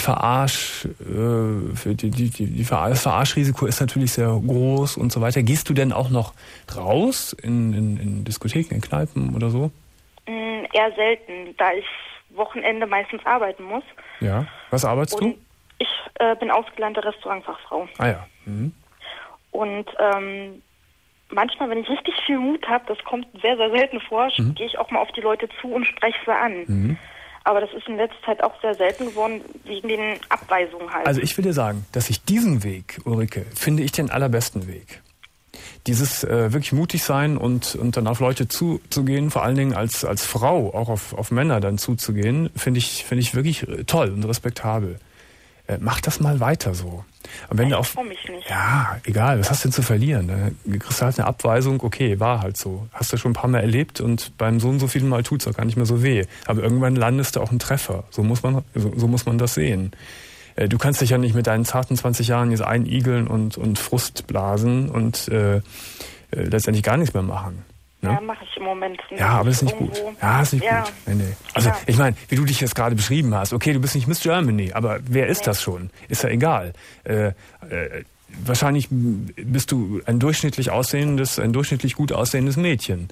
Verarschrisiko ist natürlich sehr groß und so weiter. Gehst du denn auch noch raus in Diskotheken, in Kneipen oder so? Eher selten, da ich Wochenende meistens arbeiten muss. Ja, was arbeitest du? Ich bin ausgelernte Restaurantfachfrau. Ah ja. Und manchmal, wenn ich richtig viel Mut habe, das kommt sehr, sehr selten vor, gehe ich auch mal auf die Leute zu und spreche sie an. Aber das ist in letzter Zeit auch sehr selten geworden, wegen den Abweisungen halt. Also ich will dir sagen, dass ich diesen Weg, Ulrike, finde ich den allerbesten Weg. Dieses wirklich mutig sein und dann auf Leute zuzugehen, vor allen Dingen als Frau auch auf Männer dann zuzugehen, finde ich wirklich toll und respektabel. Mach das mal weiter so. Und wenn du auch, mich nicht. ja, egal, was hast du denn zu verlieren? Du kriegst halt eine Abweisung, okay, war halt so. Hast du schon ein paar Mal erlebt und beim so und so vielen Mal tut's auch gar nicht mehr so weh. Aber irgendwann landest du auch einen Treffer. So muss man das sehen. Du kannst dich ja nicht mit deinen zarten 20 Jahren jetzt einigeln und Frust blasen und letztendlich gar nichts mehr machen. Ne? Ja, mache ich im Moment. Ja, aber das ist nicht gut. Ja, ist nicht gut. Nee. Also ich meine, wie du dich jetzt gerade beschrieben hast, okay, du bist nicht Miss Germany, aber wer ist das schon? Ist ja egal. Wahrscheinlich bist du ein durchschnittlich gut aussehendes Mädchen.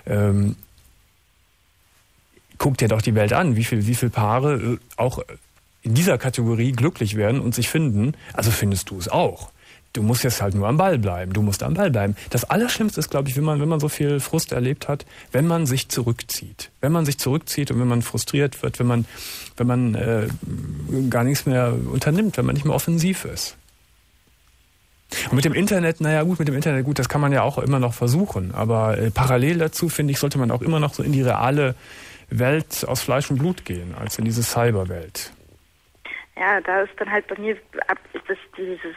Guck dir doch die Welt an, wie viel Paare auch in dieser Kategorie glücklich werden und sich finden. Also findest du es auch. Du musst jetzt halt nur am Ball bleiben. Du musst am Ball bleiben. Das Allerschlimmste ist, glaube ich, wenn man so viel Frust erlebt hat, wenn man sich zurückzieht. Wenn man sich zurückzieht und wenn man frustriert wird, wenn man gar nichts mehr unternimmt, wenn man nicht mehr offensiv ist. Und mit dem Internet, das kann man ja auch immer noch versuchen. Aber parallel dazu, finde ich, sollte man auch immer noch so in die reale Welt aus Fleisch und Blut gehen, als in diese Cyberwelt. Ja, da ist dann halt bei mir dieses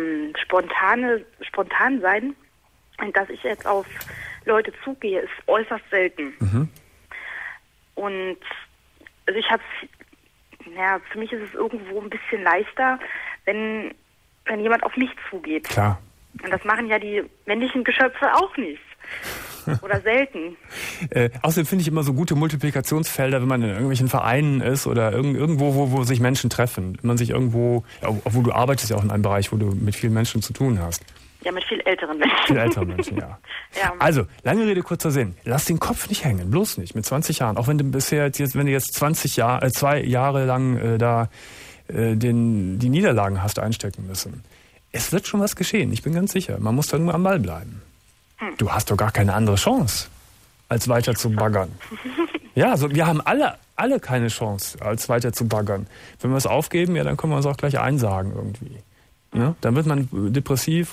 Spontansein, dass ich jetzt auf Leute zugehe, ist äußerst selten. Mhm. Und also für mich ist es irgendwo ein bisschen leichter, wenn jemand auf mich zugeht. Klar. Und das machen ja die männlichen Geschöpfe auch nicht. Oder selten. Außerdem finde ich immer so gute Multiplikationsfelder, wenn man in irgendwelchen Vereinen ist oder irgendwo, wo sich Menschen treffen. Wenn man sich irgendwo, obwohl du arbeitest ja auch in einem Bereich, wo du mit vielen Menschen zu tun hast. Ja, mit viel älteren Menschen. Viel älteren Menschen, ja. Ja. Also, lange Rede, kurzer Sinn. Lass den Kopf nicht hängen, bloß nicht, mit 20 Jahren. Auch wenn du wenn du jetzt 2 Jahre lang die Niederlagen hast einstecken müssen. Es wird schon was geschehen, ich bin ganz sicher. Man muss da nur am Ball bleiben. Du hast doch gar keine andere Chance, als weiter zu baggern. Ja, wir haben alle keine Chance, als weiter zu baggern. Wenn wir es aufgeben, ja, dann können wir uns auch gleich einsagen irgendwie. Ja? Dann wird man depressiv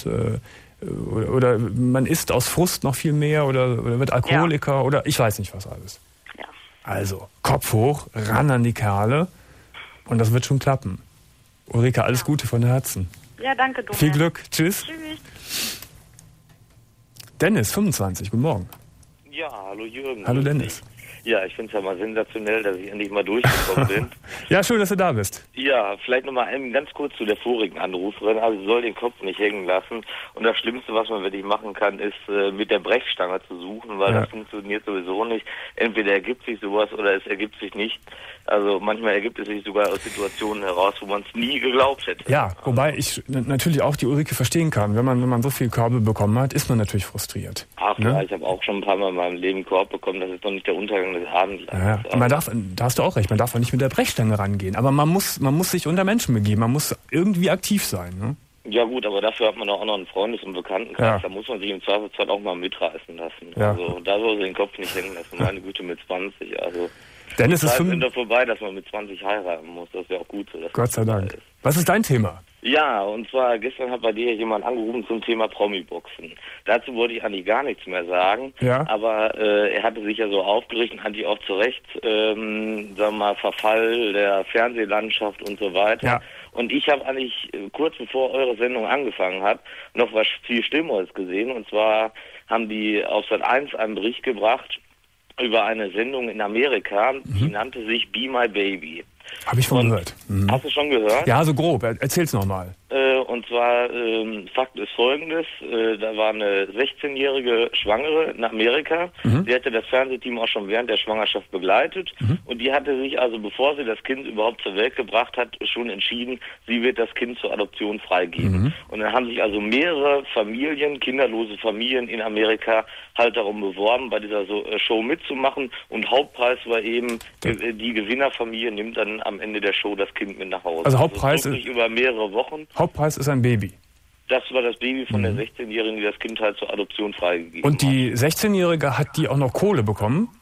oder man isst aus Frust noch viel mehr oder wird Alkoholiker oder ich weiß nicht was alles. Ja. Also, Kopf hoch, ran an die Kerle und das wird schon klappen. Ulrike, alles Gute von Herzen. Ja, danke, Domian. Viel Glück. Tschüss. Tschüss. Dennis, 25, guten Morgen. Ja, hallo Jürgen. Hallo Dennis. Ja, ich finde es ja mal sensationell, dass ich endlich mal durchgekommen bin. Ja, schön, dass du da bist. Ja, vielleicht nochmal ganz kurz zu der vorigen Anruferin. Also sie soll den Kopf nicht hängen lassen. Und das Schlimmste, was man wirklich machen kann, ist mit der Brechstange zu suchen, weil das funktioniert sowieso nicht. Entweder ergibt sich sowas oder es ergibt sich nicht. Also manchmal ergibt es sich sogar aus Situationen heraus, wo man es nie geglaubt hätte. Ja, wobei ich natürlich auch die Ulrike verstehen kann. Wenn man so viel Körbe bekommen hat, ist man natürlich frustriert. Ach ja, ich habe auch schon ein paar Mal in meinem Leben Korb bekommen. Das ist doch nicht der Untergang des Abends. Ja, da hast du auch recht, man darf auch nicht mit der Brechstange rangehen. Aber man muss sich unter Menschen begeben, man muss irgendwie aktiv sein. Ne? Ja gut, aber dafür hat man auch noch einen Freundes- und Bekanntenkreis. Ja. Da muss man sich im Zweifelsfall auch mal mitreißen lassen. Ja. Also da soll sie den Kopf nicht hängen lassen. Meine Güte, mit 20. Also Dennis ist sind doch vorbei, dass man mit 20 heiraten muss. Das ist ja auch gut so. Gott sei Dank. Was ist dein Thema? Ja, und zwar gestern hat bei dir jemand angerufen zum Thema Promi-Boxen. Dazu wollte ich eigentlich gar nichts mehr sagen, aber er hatte sich ja so aufgeregt und hatte auch zu Recht, sagen wir mal, Verfall der Fernsehlandschaft und so weiter. Ja. Und ich habe eigentlich kurz bevor eure Sendung angefangen hat, noch was viel Schlimmeres gesehen. Und zwar haben die auf Sat.1 einen Bericht gebracht über eine Sendung in Amerika, die nannte sich Be My Baby. Habe ich schon gehört. Mhm. Hast du schon gehört? Ja, so grob. Erzähl's nochmal. Und zwar, Fakt ist folgendes, da war eine 16-jährige Schwangere in Amerika, die hatte das Fernsehteam auch schon während der Schwangerschaft begleitet und die hatte sich also, bevor sie das Kind überhaupt zur Welt gebracht hat, schon entschieden, sie wird das Kind zur Adoption freigeben. Und dann haben sich also mehrere Familien, kinderlose Familien in Amerika halt darum beworben, bei dieser Show mitzumachen und Hauptpreis war eben, die Gewinnerfamilie nimmt dann am Ende der Show das Kind mit nach Hause. Also Hauptpreis ist über mehrere Wochen. Hauptpreis ist ein Baby. Das war das Baby von der 16-Jährigen, die das Kind halt zur Adoption freigegeben hat. Und die 16-Jährige hat die auch noch Kohle bekommen?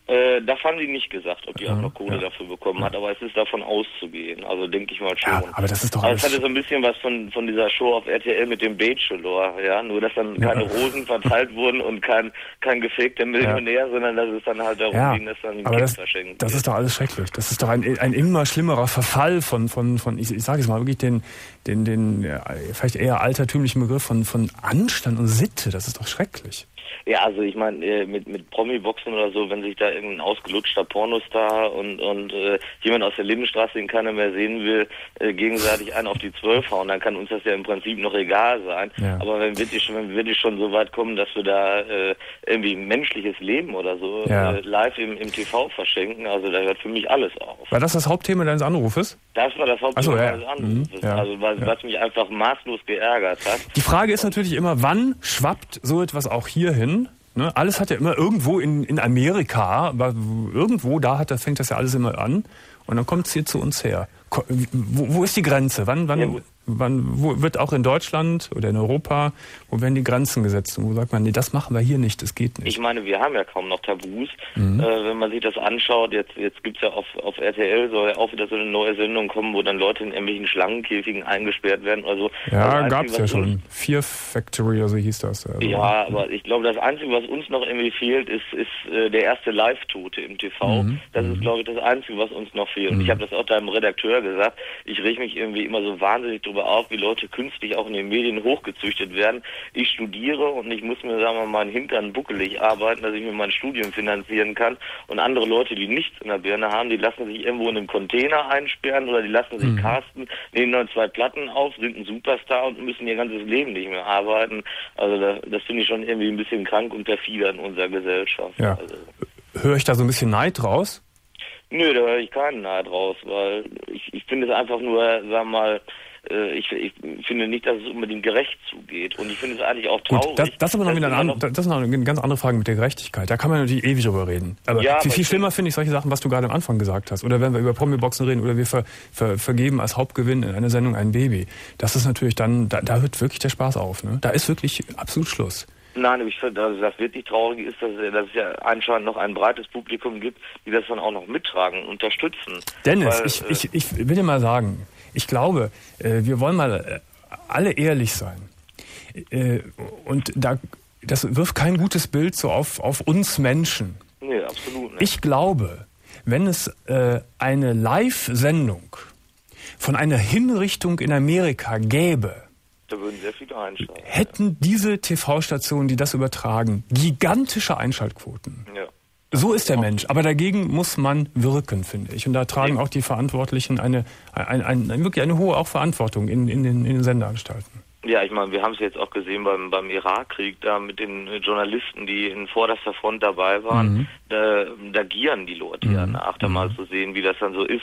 Das haben die nicht gesagt, ob die auch noch Kohle dafür bekommen hat, aber es ist davon auszugehen. Also denke ich mal schon. Ja, aber das ist doch alles. Es hatte so ein bisschen was von dieser Show auf RTL mit dem Bachelor, ja. Nur, dass dann keine Rosen verteilt wurden und kein gefakter Millionär, sondern dass es dann halt darum ging, dass dann ein Kind verschenkt. Das ist doch alles schrecklich. Das ist doch ein immer schlimmerer Verfall von ich sage jetzt mal wirklich den vielleicht eher altertümlichen Begriff von Anstand und Sitte. Das ist doch schrecklich. Ja, also ich meine, mit Promi-Boxen oder so, wenn sich da irgendein ausgelutschter Pornostar und jemand aus der Lindenstraße, den keiner mehr sehen will, gegenseitig einen auf die 12 hauen, dann kann uns das ja im Prinzip noch egal sein. Ja. Aber wenn wir schon so weit kommen, dass wir da irgendwie menschliches Leben oder so live im TV verschenken, also da hört für mich alles auf. War das Hauptthema deines Anrufes? Das war das Hauptthema meines Anrufes. Also was mich einfach maßlos geärgert hat. Die Frage ist natürlich immer, wann schwappt so etwas auch hier hin? Ne? Alles hat ja immer irgendwo in Amerika, aber irgendwo fängt das ja alles immer an und dann kommt es hier zu uns her. Wo ist die Grenze? Wo wird auch in Deutschland oder in Europa, wo werden die Grenzen gesetzt? Und wo sagt man, nee, das machen wir hier nicht, das geht nicht? Ich meine, wir haben ja kaum noch Tabus. Wenn man sich das anschaut, jetzt gibt's ja auf RTL, soll ja auch wieder so eine neue Sendung kommen, wo dann Leute in irgendwelchen Schlangenkäfigen eingesperrt werden oder so. Ja, also gab's ja schon. Fear Factory, also hieß das. Also. Ja, aber ich glaube, das Einzige, was uns noch irgendwie fehlt, ist der erste Live-Tote im TV. Das ist, glaube ich, das Einzige, was uns noch fehlt. Und ich habe das auch deinem Redakteur gesagt, ich reg mich irgendwie immer so wahnsinnig drüber auf, wie Leute künstlich auch in den Medien hochgezüchtet werden. Ich studiere und ich muss mir, sagen wir mal, meinen Hintern buckelig arbeiten, dass ich mir mein Studium finanzieren kann. Und andere Leute, die nichts in der Birne haben, die lassen sich irgendwo in einem Container einsperren oder die lassen sich casten, nehmen dann 2 Platten auf, sind ein Superstar und müssen ihr ganzes Leben nicht mehr arbeiten. Also das finde ich schon irgendwie ein bisschen krank und perfider in unserer Gesellschaft. Ja. Also. Höre ich da so ein bisschen Neid raus? Nö, da höre ich keinen Neid raus, weil ich finde es einfach nur, sagen wir mal, ich finde nicht, dass es unbedingt gerecht zugeht. Und ich finde es eigentlich auch traurig. Gut, das ist aber noch wieder das ist noch eine ganz andere Frage mit der Gerechtigkeit. Da kann man natürlich ewig drüber reden. Aber viel schlimmer finde ich solche Sachen, was du gerade am Anfang gesagt hast. Oder wenn wir über Promi-Boxen reden oder wir vergeben als Hauptgewinn in einer Sendung ein Baby. Das ist natürlich dann, da hört wirklich der Spaß auf. Ne? Da ist wirklich absolut Schluss. Nein, ich finde, also das wirklich Traurige ist, dass es ja anscheinend noch ein breites Publikum gibt, die das dann auch noch mittragen und unterstützen. Dennis, ich will dir mal sagen, ich glaube, wir wollen mal alle ehrlich sein. Und das wirft kein gutes Bild so auf uns Menschen. Nee, absolut nicht. Ich glaube, wenn es eine Live-Sendung von einer Hinrichtung in Amerika gäbe, da würden sehr viele einschalten. Hätten diese TV-Stationen, die das übertragen, gigantische Einschaltquoten. Ja. So ist der Mensch. Aber dagegen muss man wirken, finde ich. Und da tragen auch die Verantwortlichen wirklich eine hohe auch Verantwortung in den Sendeanstalten. Ja, ich meine, wir haben es jetzt auch gesehen beim Irakkrieg, da mit den Journalisten, die in vorderster Front dabei waren. Da gieren die Leute ja nach, da mal zu sehen, wie das dann so ist.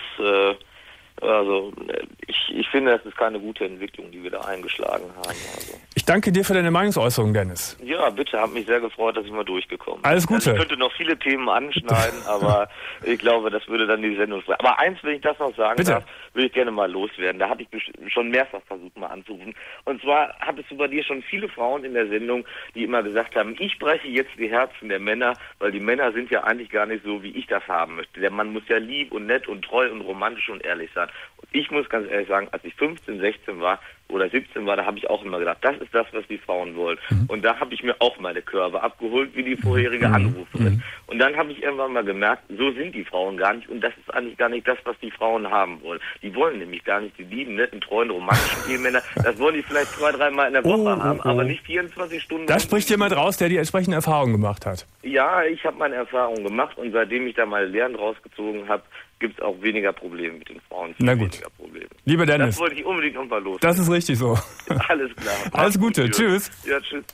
Also ich finde, das ist keine gute Entwicklung, die wir da eingeschlagen haben. Also. Ich danke dir für deine Meinungsäußerung, Dennis. Ja, bitte, hat mich sehr gefreut, dass ich mal durchgekommen bin. Alles Gute. Also ich könnte noch viele Themen anschneiden, aber ich glaube, das würde dann die Sendung sprechen. Aber eins, wenn ich das noch sagen darf, will ich gerne mal loswerden. Da hatte ich schon mehrfach versucht, mal anzurufen. Und zwar hattest du bei dir schon viele Frauen in der Sendung, die immer gesagt haben, ich breche jetzt die Herzen der Männer, weil die Männer sind ja eigentlich gar nicht so, wie ich das haben möchte. Der Mann muss ja lieb und nett und treu und romantisch und ehrlich sein. Und ich muss ganz ehrlich sagen, als ich 15, 16 war oder 17 war, da habe ich auch immer gedacht, das ist das, was die Frauen wollen. Und da habe ich mir auch meine Körbe abgeholt, wie die vorherige Anruferin. Und dann habe ich irgendwann mal gemerkt, so sind die Frauen gar nicht. Und das ist eigentlich gar nicht das, was die Frauen haben wollen. Die wollen nämlich gar nicht die lieben, netten, treuen, romantischen Ehemänner. Das wollen die vielleicht 2, 3 Mal in der Woche haben, aber nicht 24 Stunden. Da spricht jemand raus, der die entsprechende Erfahrung gemacht hat. Ja, ich habe meine Erfahrung gemacht und seitdem ich da mal Lehren rausgezogen habe, gibt es auch weniger Probleme mit den Frauen. Na gut. Lieber Dennis. Das wollte ich unbedingt noch mal los. Das ist richtig so. Alles klar. Alles Gute. Tschüss. Ja, tschüss.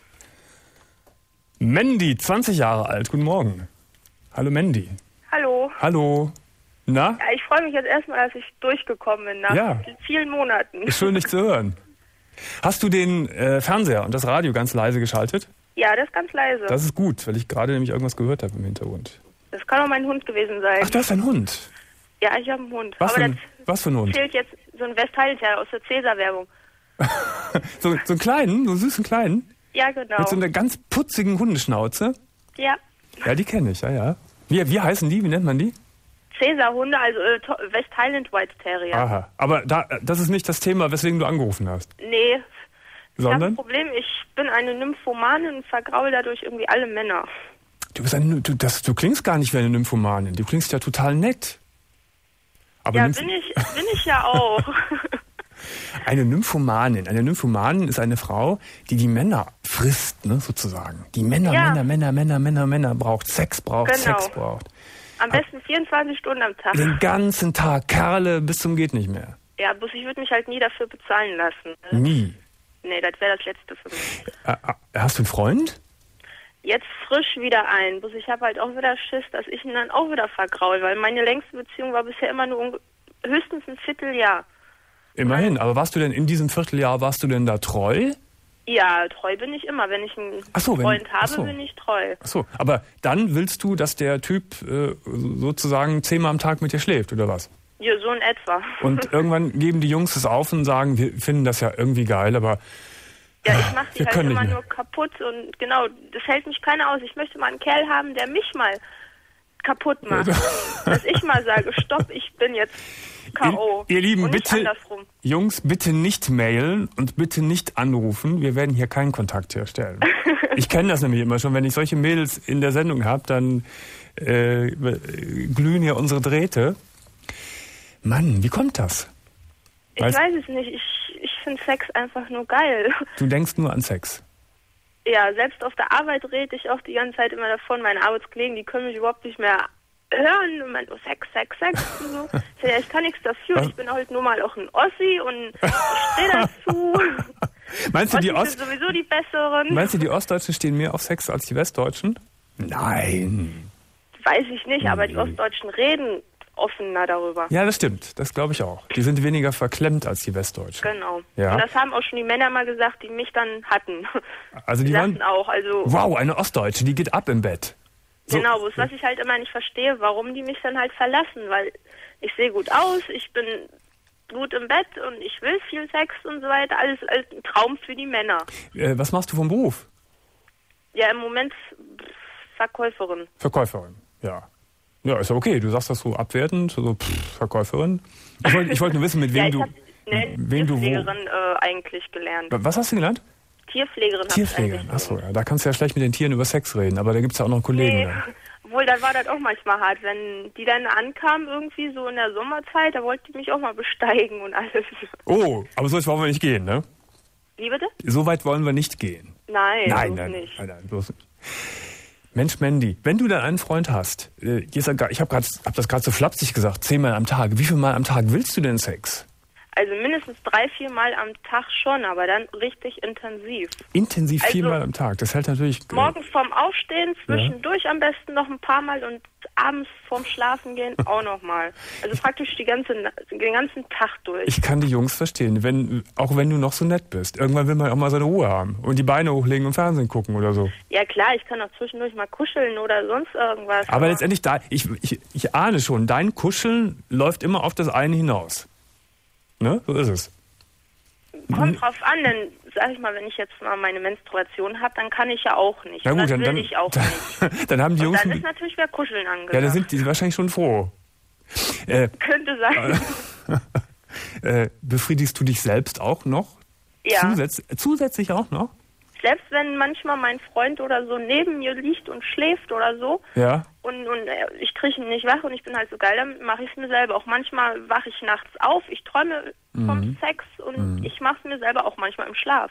Mandy, 20 Jahre alt. Guten Morgen. Hallo Mandy. Hallo. Hallo. Na? Ja, ich freue mich jetzt erstmal, dass ich durchgekommen bin nach vielen Monaten. Ist schön, dich zu hören. Hast du den Fernseher und das Radio ganz leise geschaltet? Ja, das ist ganz leise. Das ist gut, weil ich gerade nämlich irgendwas gehört habe im Hintergrund. Das kann auch mein Hund gewesen sein. Ach, du hast einen Hund? Ja, ich habe einen Hund. Was für ein Hund? Fehlt jetzt so ein Westteilteil aus der Cäsar-Werbung. so einen kleinen, so einen süßen kleinen? Ja, genau. Mit so einer ganz putzigen Hundeschnauze? Ja. Ja, die kenne ich, ja. Wie heißen die? Wie nennt man die? Cäsar-Hunde, also West Highland White Terrier. Aha, aber das ist nicht das Thema, weswegen du angerufen hast. Nee. Sondern? Ich habe ein Problem, ich bin eine Nymphomanin und vergraule dadurch irgendwie alle Männer. Du klingst gar nicht wie eine Nymphomanin. Du klingst ja total nett. Aber ja, bin ich ja auch. Eine Nymphomanin ist eine Frau, die Männer frisst, ne, sozusagen. Die Männer braucht, Sex braucht, genau. Sex braucht. Am besten 24 Stunden am Tag. Den ganzen Tag, Kerle bis zum geht nicht mehr. Ja, bloß ich würde mich halt nie dafür bezahlen lassen. Nie? Nee, das wäre das Letzte für mich. Hast du einen Freund? Jetzt frisch wieder ein. Bloß ich habe halt auch wieder Schiss, dass ich ihn dann auch wieder vergraul, weil meine längste Beziehung war bisher immer nur höchstens ein Vierteljahr. Immerhin, aber warst du denn in diesem Vierteljahr, da treu? Ja, treu bin ich immer. Wenn ich einen Freund habe, bin ich treu. Ach so, aber dann willst du, dass der Typ sozusagen 10-mal am Tag mit dir schläft, oder was? Ja, so in etwa. Und irgendwann geben die Jungs es auf und sagen, wir finden das ja irgendwie geil, aber ja, ich mache sie halt immer nur kaputt und genau, das hält mich keiner aus. Ich möchte mal einen Kerl haben, der mich mal kaputt macht. Dass ich mal sage, stopp, ich bin jetzt K.O. Ihr Lieben, und bitte, andersrum. Jungs, bitte nicht mailen und bitte nicht anrufen. Wir werden hier keinen Kontakt herstellen. Ich kenne das nämlich immer schon. Wenn ich solche Mädels in der Sendung habe, dann glühen hier unsere Drähte. Mann, wie kommt das? Ich weiß es nicht. Ich finde Sex einfach nur geil. Du denkst nur an Sex? Ja, selbst auf der Arbeit rede ich auch die ganze Zeit immer davon. Meine Arbeitskollegen, die können mich überhaupt nicht mehr hören. Und man, Sex. Und so. Ich kann nichts dafür. Was? Ich bin halt nur mal auch ein Ossi und ich stehe dazu. Meinst du, sind sowieso die Besseren? Meinst du, die Ostdeutschen stehen mehr auf Sex als die Westdeutschen? Nein. Weiß ich nicht, aber die Ostdeutschen reden offener darüber. Ja, das stimmt. Das glaube ich auch. Die sind weniger verklemmt als die Westdeutschen. Genau. Ja. Und das haben auch schon die Männer mal gesagt, die mich dann hatten. Also die sagten auch, also... Wow, eine Ostdeutsche, die geht ab im Bett. So. Genau, was ich halt immer nicht verstehe, warum die mich dann halt verlassen, weil ich sehe gut aus, ich bin gut im Bett und ich will viel Sex und so weiter. Alles ein Traum für die Männer. Was machst du vom Beruf? Ja, im Moment Verkäuferin. Verkäuferin, ja. Ja, ist ja okay. Du sagst das so abwertend, so Verkäuferin. Ich wollte nur wissen, mit wem Tierpflegerin eigentlich gelernt. Was hast du gelernt? Tierpflegerin. Tierpflegerin, achso, ja. Da kannst du ja schlecht mit den Tieren über Sex reden, aber da gibt es ja auch noch Kollegen. Nee, obwohl, da war das auch manchmal hart. Wenn die dann ankamen, irgendwie so in der Sommerzeit, da wollte die mich auch mal besteigen und alles. Oh, aber so weit wollen wir nicht gehen, ne? Wie bitte? So weit wollen wir nicht gehen. Nein, nicht. Nein, bloß nicht. Mensch, Mandy, wenn du dann einen Freund hast, ich hab das gerade so flapsig gesagt, 10-mal am Tag, wie viel Mal am Tag willst du denn Sex? Also mindestens 3-4 Mal am Tag schon, aber dann richtig intensiv. Intensiv 4-mal am Tag, das hält natürlich... Morgens vorm Aufstehen, zwischendurch am besten noch ein paar Mal und abends vorm Schlafengehen auch noch mal. Also praktisch den ganzen Tag durch. Ich kann die Jungs verstehen, auch wenn du noch so nett bist. Irgendwann will man auch mal seine Ruhe haben und die Beine hochlegen und Fernsehen gucken oder so. Ja klar, ich kann auch zwischendurch mal kuscheln oder sonst irgendwas. Aber letztendlich, ich ahne schon, dein Kuscheln läuft immer auf das eine hinaus. Ne? So ist es. Kommt drauf an, denn sag ich mal, wenn ich jetzt mal meine Menstruation habe, dann kann ich ja auch nicht. Na gut, das will ich auch nicht. Dann haben die Jungs... dann ist natürlich wieder Kuscheln angesagt. Ja, da sind die wahrscheinlich schon froh. Könnte sein. Befriedigst du dich selbst auch noch? Ja. Zusätzlich auch noch? Selbst wenn manchmal mein Freund oder so neben mir liegt und schläft oder so, ja. und ich kriege ihn nicht wach und ich bin halt so geil, dann mache ich es mir selber. Auch manchmal wache ich nachts auf, ich träume vom Sex und ich mache es mir selber auch manchmal im Schlaf.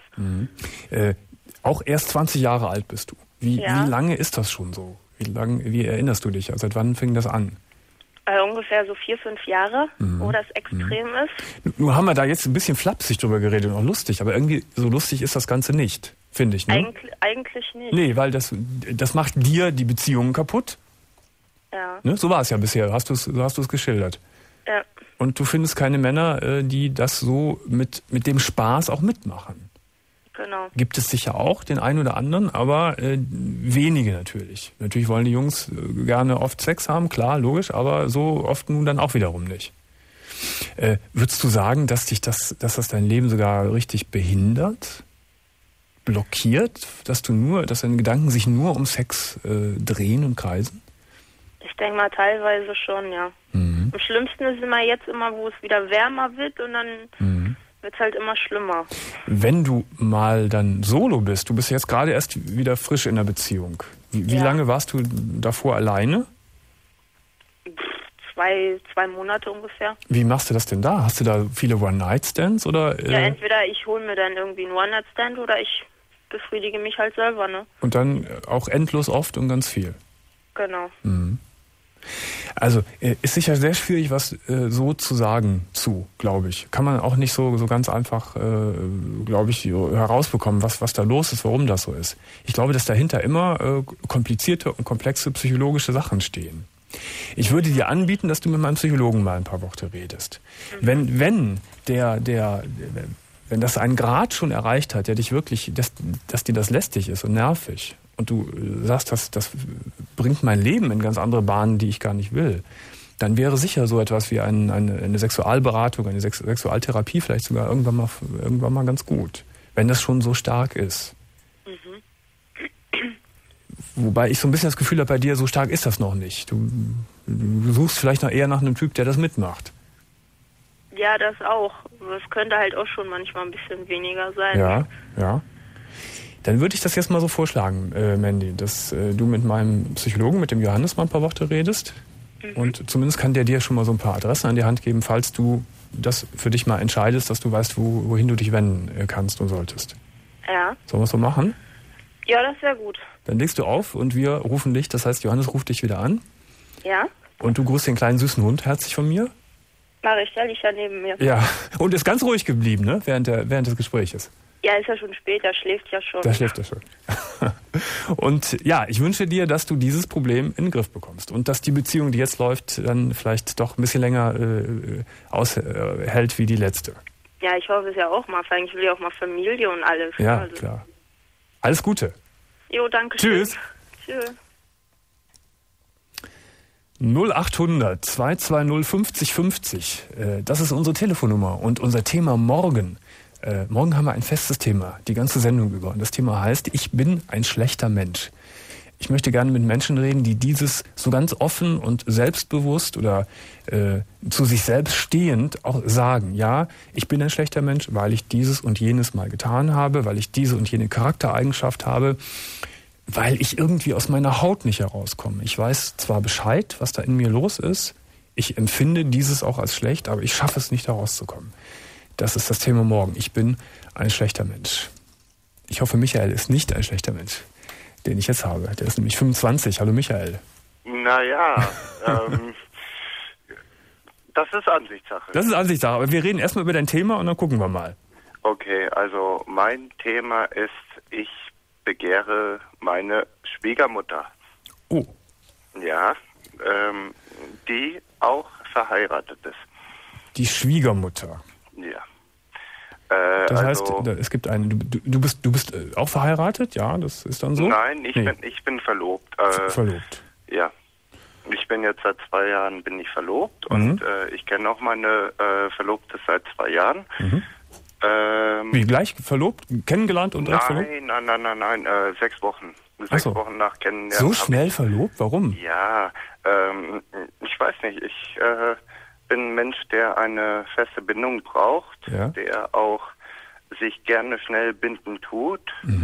Auch erst 20 Jahre alt bist du. Wie lange ist das schon so? Wie erinnerst du dich? Also seit wann fing das an? Ungefähr so 4-5 Jahre, wo das extrem ist. Nur haben wir da jetzt ein bisschen flapsig drüber geredet und auch lustig, aber irgendwie so lustig ist das Ganze nicht, finde ich. Ne? Eigentlich nicht. Nee, weil das macht dir die Beziehungen kaputt. Ja. Ne? So war es ja bisher, so hast du es geschildert. Ja. Und du findest keine Männer, die das so mit dem Spaß auch mitmachen. Genau. Gibt es sicher auch, den einen oder anderen, aber wenige natürlich. Natürlich wollen die Jungs gerne oft Sex haben, klar, logisch, aber so oft nun dann auch wiederum nicht. Würdest du sagen, dass das dein Leben sogar richtig behindert, blockiert, dass deine Gedanken sich nur um Sex drehen und kreisen? Ich denke mal teilweise schon, ja. Am schlimmsten ist immer jetzt, wo es wieder wärmer wird und dann wird es halt immer schlimmer. Wenn du mal dann solo bist, du bist jetzt gerade erst wieder frisch in der Beziehung. Wie lange warst du davor alleine? 2 Monate ungefähr. Wie machst du das denn da? Hast du da viele One-Night-Stands oder? Ja, entweder ich hole mir dann irgendwie einen One-Night-Stand oder ich befriedige mich halt selber, ne? Und dann auch endlos oft und ganz viel. Genau. Also ist sicher sehr schwierig, was so zu sagen glaube ich. Kann man auch nicht so ganz einfach, glaube ich, herausbekommen, was da los ist, warum das so ist. Ich glaube, dass dahinter immer komplizierte und komplexe psychologische Sachen stehen. Ich würde dir anbieten, dass du mit meinem Psychologen mal ein paar Worte redest. Wenn das einen Grad schon erreicht hat, der dich wirklich, dass dir das lästig ist und nervig und du sagst, das bringt mein Leben in ganz andere Bahnen, die ich gar nicht will, dann wäre sicher so etwas wie eine Sexualberatung, eine Sexualtherapie vielleicht sogar irgendwann mal ganz gut, wenn das schon so stark ist. Wobei ich so ein bisschen das Gefühl habe, bei dir, so stark ist das noch nicht. Du suchst vielleicht noch eher nach einem Typ, der das mitmacht. Ja, das auch. Es könnte halt auch schon manchmal ein bisschen weniger sein. Ja. Dann würde ich das jetzt mal so vorschlagen, Mandy, dass du mit meinem Psychologen, mit dem Johannes, mal ein paar Worte redest. Und zumindest kann der dir schon mal so ein paar Adressen an die Hand geben, falls du das für dich mal entscheidest, dass du weißt, wohin du dich wenden kannst und solltest. Ja. Sollen wir es so machen? Ja, das wäre gut. Dann legst du auf und wir rufen dich, das heißt, Johannes ruft dich wieder an. Ja. Und du grüßt den kleinen süßen Hund herzlich von mir. Mach ich, der liegt ja neben mir. Ja, und ist ganz ruhig geblieben, ne? Während des Gespräches. Ja, ist ja schon spät, der schläft ja schon. Der schläft ja schon. Und ja, ich wünsche dir, dass du dieses Problem in den Griff bekommst und dass die Beziehung, die jetzt läuft, dann vielleicht doch ein bisschen länger aushält wie die letzte. Ja, ich hoffe es ja auch mal. Vor allem, ich will ja auch mal Familie und alles. Ja, also. Klar. Alles Gute. Jo, danke. Tschüss. Tschüss. 0800 220 50 50. Das ist unsere Telefonnummer und unser Thema morgen. Morgen haben wir ein festes Thema, die ganze Sendung über. Und das Thema heißt, ich bin ein schlechter Mensch. Ich möchte gerne mit Menschen reden, die dieses so ganz offen und selbstbewusst oder zu sich selbst stehend auch sagen, ja, ich bin ein schlechter Mensch, weil ich dieses und jenes mal getan habe, weil ich diese und jene Charaktereigenschaft habe, weil ich irgendwie aus meiner Haut nicht herauskomme. Ich weiß zwar Bescheid, was da in mir los ist, ich empfinde dieses auch als schlecht, aber ich schaffe es nicht herauszukommen. Das ist das Thema morgen. Ich bin ein schlechter Mensch. Ich hoffe, Michael ist nicht ein schlechter Mensch, den ich jetzt habe. Der ist nämlich 25. Hallo Michael. Naja, das ist Ansichtssache. Das ist Ansichtssache, aber wir reden erstmal über dein Thema und dann gucken wir mal. Okay, also mein Thema ist, ich begehre meine Schwiegermutter. Oh. Ja, die auch verheiratet ist. Die Schwiegermutter. Ja. Das heißt, es gibt einen. Du bist auch verheiratet? Ja, das ist dann so? Nein, ich bin verlobt. Verlobt. Ja. Ich bin jetzt seit 2 Jahren verlobt und ich kenne auch meine Verlobte seit 2 Jahren. Wie, gleich verlobt? Kennengelernt und direkt verlobt? Nein, 6 Wochen. 6 Wochen nach Kennenlernen. So schnell verlobt? Warum? Ja, ich weiß nicht. Ich bin ein Mensch, der eine feste Bindung braucht, der auch sich gerne schnell binden tut.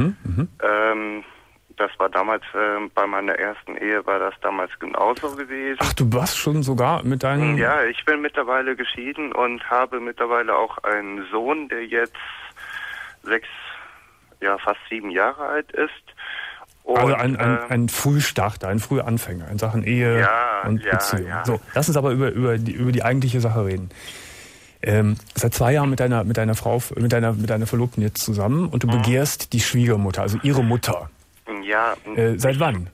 Das war damals, bei meiner ersten Ehe war das damals genauso gewesen. Ach, du warst schon sogar mit deinem... Ja, ich bin mittlerweile geschieden und habe mittlerweile auch einen Sohn, der jetzt 6, fast 7 Jahre alt ist. Und, also ein Frühstarter, ein Frühanfänger in Sachen Ehe und Beziehung. Ja. So, lass uns aber über die eigentliche Sache reden. Seit 2 Jahren mit deiner Verlobten jetzt zusammen und du begehrst die Schwiegermutter, also ihre Mutter. Ja. Seit wann?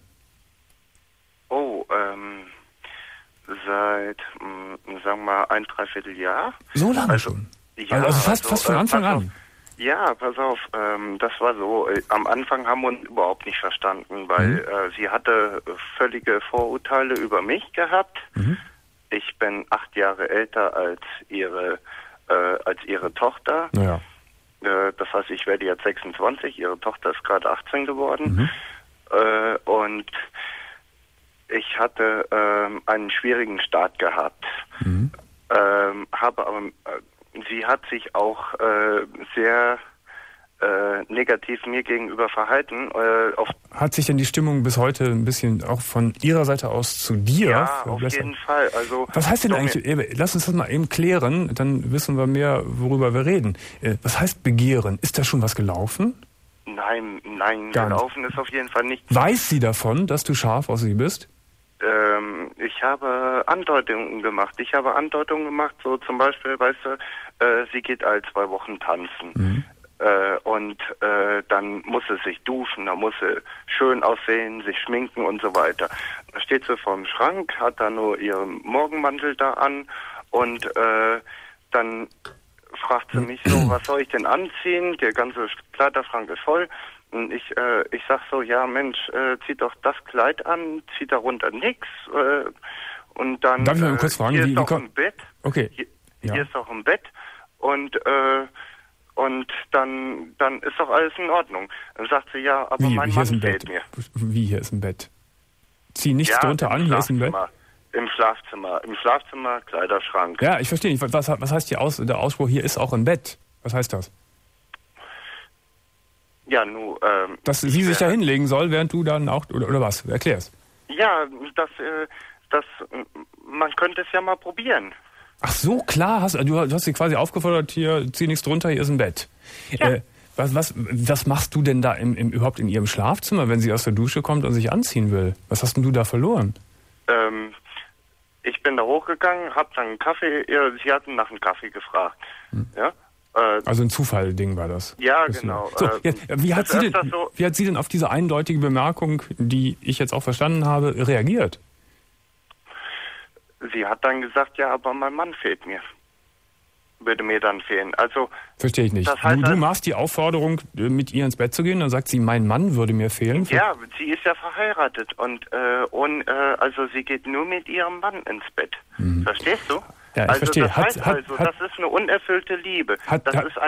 Seit, sagen wir mal, 1-3/4 Jahr. So lange schon? Ja, also fast von Anfang an? Ja, pass auf, das war so, am Anfang haben wir uns überhaupt nicht verstanden, weil sie hatte völlige Vorurteile über mich gehabt. Ich bin 8 Jahre älter als ihre Tochter. Ja. Das heißt, ich werde jetzt 26, ihre Tochter ist gerade 18 geworden. Und Ich hatte einen schwierigen Start gehabt. Habe aber, sie hat sich auch sehr negativ mir gegenüber verhalten. Hat sich denn die Stimmung bis heute ein bisschen auch von ihrer Seite aus zu dir? Ja, auf jeden Fall. Also, was heißt denn eigentlich, lass uns das mal eben klären, dann wissen wir mehr, worüber wir reden. Was heißt begehren? Ist da schon was gelaufen? Nein, gelaufen ist auf jeden Fall nicht. Weiß sie davon, dass du scharf auf sie bist? Ich habe Andeutungen gemacht. So zum Beispiel, weißt du, sie geht alle 2 Wochen tanzen. Und dann muss sie sich duschen, dann muss sie schön aussehen, sich schminken und so weiter. Da steht sie vor dem Schrank, hat da nur ihren Morgenmantel da an und dann fragt sie mich so, was soll ich denn anziehen? Der ganze Kleiderschrank ist voll. Und ich sag so, ja Mensch, zieh doch das Kleid an, zieh darunter nix. Und dann darf ich mal kurz fragen, hier wie ist doch ein Bett. Okay. Hier ist doch ein Bett und dann ist doch alles in Ordnung. Dann sagt sie, ja, aber mein Mann fehlt mir. Wie, hier ist ein Bett? Zieh nichts drunter an, hier ist ein Bett? Im Schlafzimmer, Kleiderschrank. Ja, ich verstehe nicht. Was heißt der Ausspruch, hier ist auch ein Bett? Was heißt das? Ja, nun, dass sie sich da hinlegen soll, während du dann auch, oder was? Erklär's. Ja, man könnte es ja mal probieren. Ach so, klar, du hast sie quasi aufgefordert, hier, zieh nichts drunter, hier ist ein Bett. Ja. Was machst du denn da überhaupt in ihrem Schlafzimmer, wenn sie aus der Dusche kommt und sich anziehen will? Was hast denn du da verloren? Ich bin da hochgegangen, hab dann einen Kaffee, sie hatten nach einem Kaffee gefragt. Ja? Also ein Zufall-Ding war das. Ja, genau. So, wie hat sie denn auf diese eindeutige Bemerkung, die ich jetzt auch verstanden habe, reagiert? Sie hat dann gesagt, ja, aber mein Mann fehlt mir. Würde mir dann fehlen. Also verstehe ich nicht. Das heißt, du machst die Aufforderung, mit ihr ins Bett zu gehen, dann sagt sie, mein Mann würde mir fehlen. Ja, sie ist ja verheiratet und also sie geht nur mit ihrem Mann ins Bett. Verstehst du? Ja, ich verstehe. Das heißt das ist eine unerfüllte Liebe. Das ist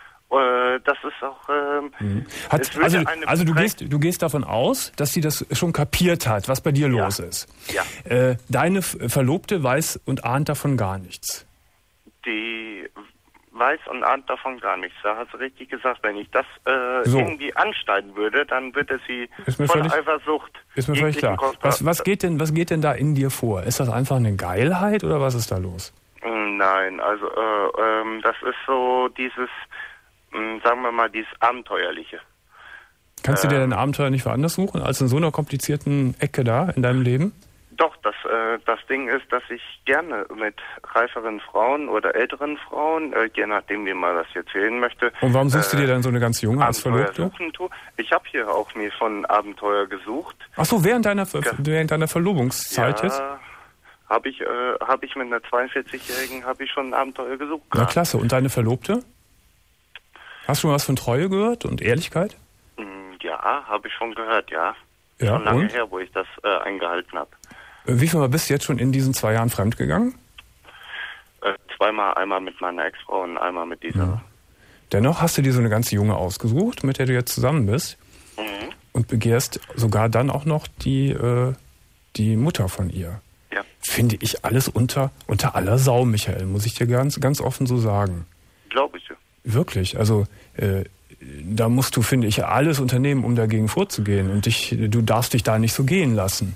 auch du gehst davon aus, dass sie das schon kapiert hat, was bei dir los ist. Ja. Deine Verlobte weiß und ahnt davon gar nichts. Die weiß und ahnt davon gar nichts. Da hast du richtig gesagt, wenn ich das irgendwie anschneiden würde, dann würde sie voll Eifersucht. Ist mir völlig klar. Was geht denn da in dir vor? Ist das einfach eine Geilheit oder was ist da los? Nein, also das ist so dieses, sagen wir mal, dieses Abenteuerliche. Kannst du dir dein Abenteuer nicht woanders suchen, als in so einer komplizierten Ecke da in deinem Leben? Doch, das Ding ist, dass ich gerne mit reiferen Frauen oder älteren Frauen, je nachdem, wie man das jetzt sehen möchte. Und warum suchst du dir dann so eine ganz junge als Verlobte? Ich habe hier auch mir von Abenteuer gesucht. Ach so, während deiner Verlobungszeit jetzt? Habe ich mit einer 42-Jährigen schon ein Abenteuer gesucht. Na klasse. Und deine Verlobte? Hast du schon was von Treue gehört und Ehrlichkeit? Ja, habe ich schon gehört, ja. Ja, schon lange her, wo ich das eingehalten habe. Wie viel Mal bist du jetzt schon in diesen 2 Jahren fremdgegangen? 2-mal, einmal mit meiner Ex-Frau und einmal mit dieser. Ja. Dennoch hast du dir so eine ganz junge ausgesucht, mit der du jetzt zusammen bist. Und begehrst sogar dann auch noch die Mutter von ihr. Ja. Finde ich alles unter aller Sau, Michael, muss ich dir ganz offen so sagen. Glaube ich ja. Wirklich, also da musst du, finde ich, alles unternehmen, um dagegen vorzugehen. Und du darfst dich da nicht so gehen lassen.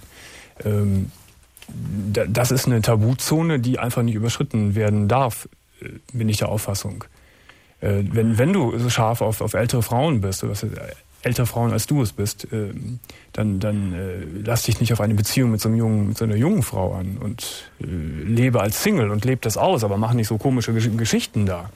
Das ist eine Tabuzone, die einfach nicht überschritten werden darf, bin ich der Auffassung. Wenn du so scharf auf ältere Frauen bist, oder ältere Frauen als du es bist, dann lass dich nicht auf eine Beziehung mit so einer jungen Frau an und lebe als Single und lebe das aus, aber mach nicht so komische Geschichten da.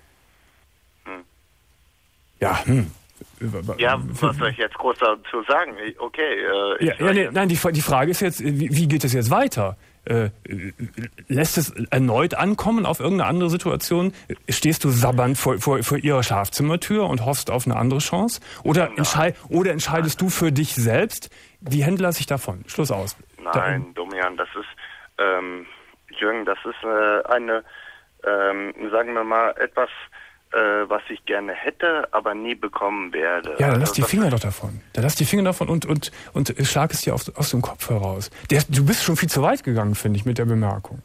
Ja, was soll ich jetzt groß dazu sagen? Okay. Nein, die Frage ist jetzt, wie geht es jetzt weiter? Lässt es erneut ankommen auf irgendeine andere Situation? Stehst du sabbernd vor ihrer Schlafzimmertür und hoffst auf eine andere Chance? Oder entscheidest du für dich selbst, die Hände lasse ich davon? Schluss aus. Nein, Domian, das ist, Jürgen, das ist eine, sagen wir mal, etwas was ich gerne hätte, aber nie bekommen werde. Ja, dann lass die Finger doch davon. Dann lass die Finger davon und schlag es dir aus dem Kopf heraus. Du bist schon viel zu weit gegangen, finde ich, mit der Bemerkung.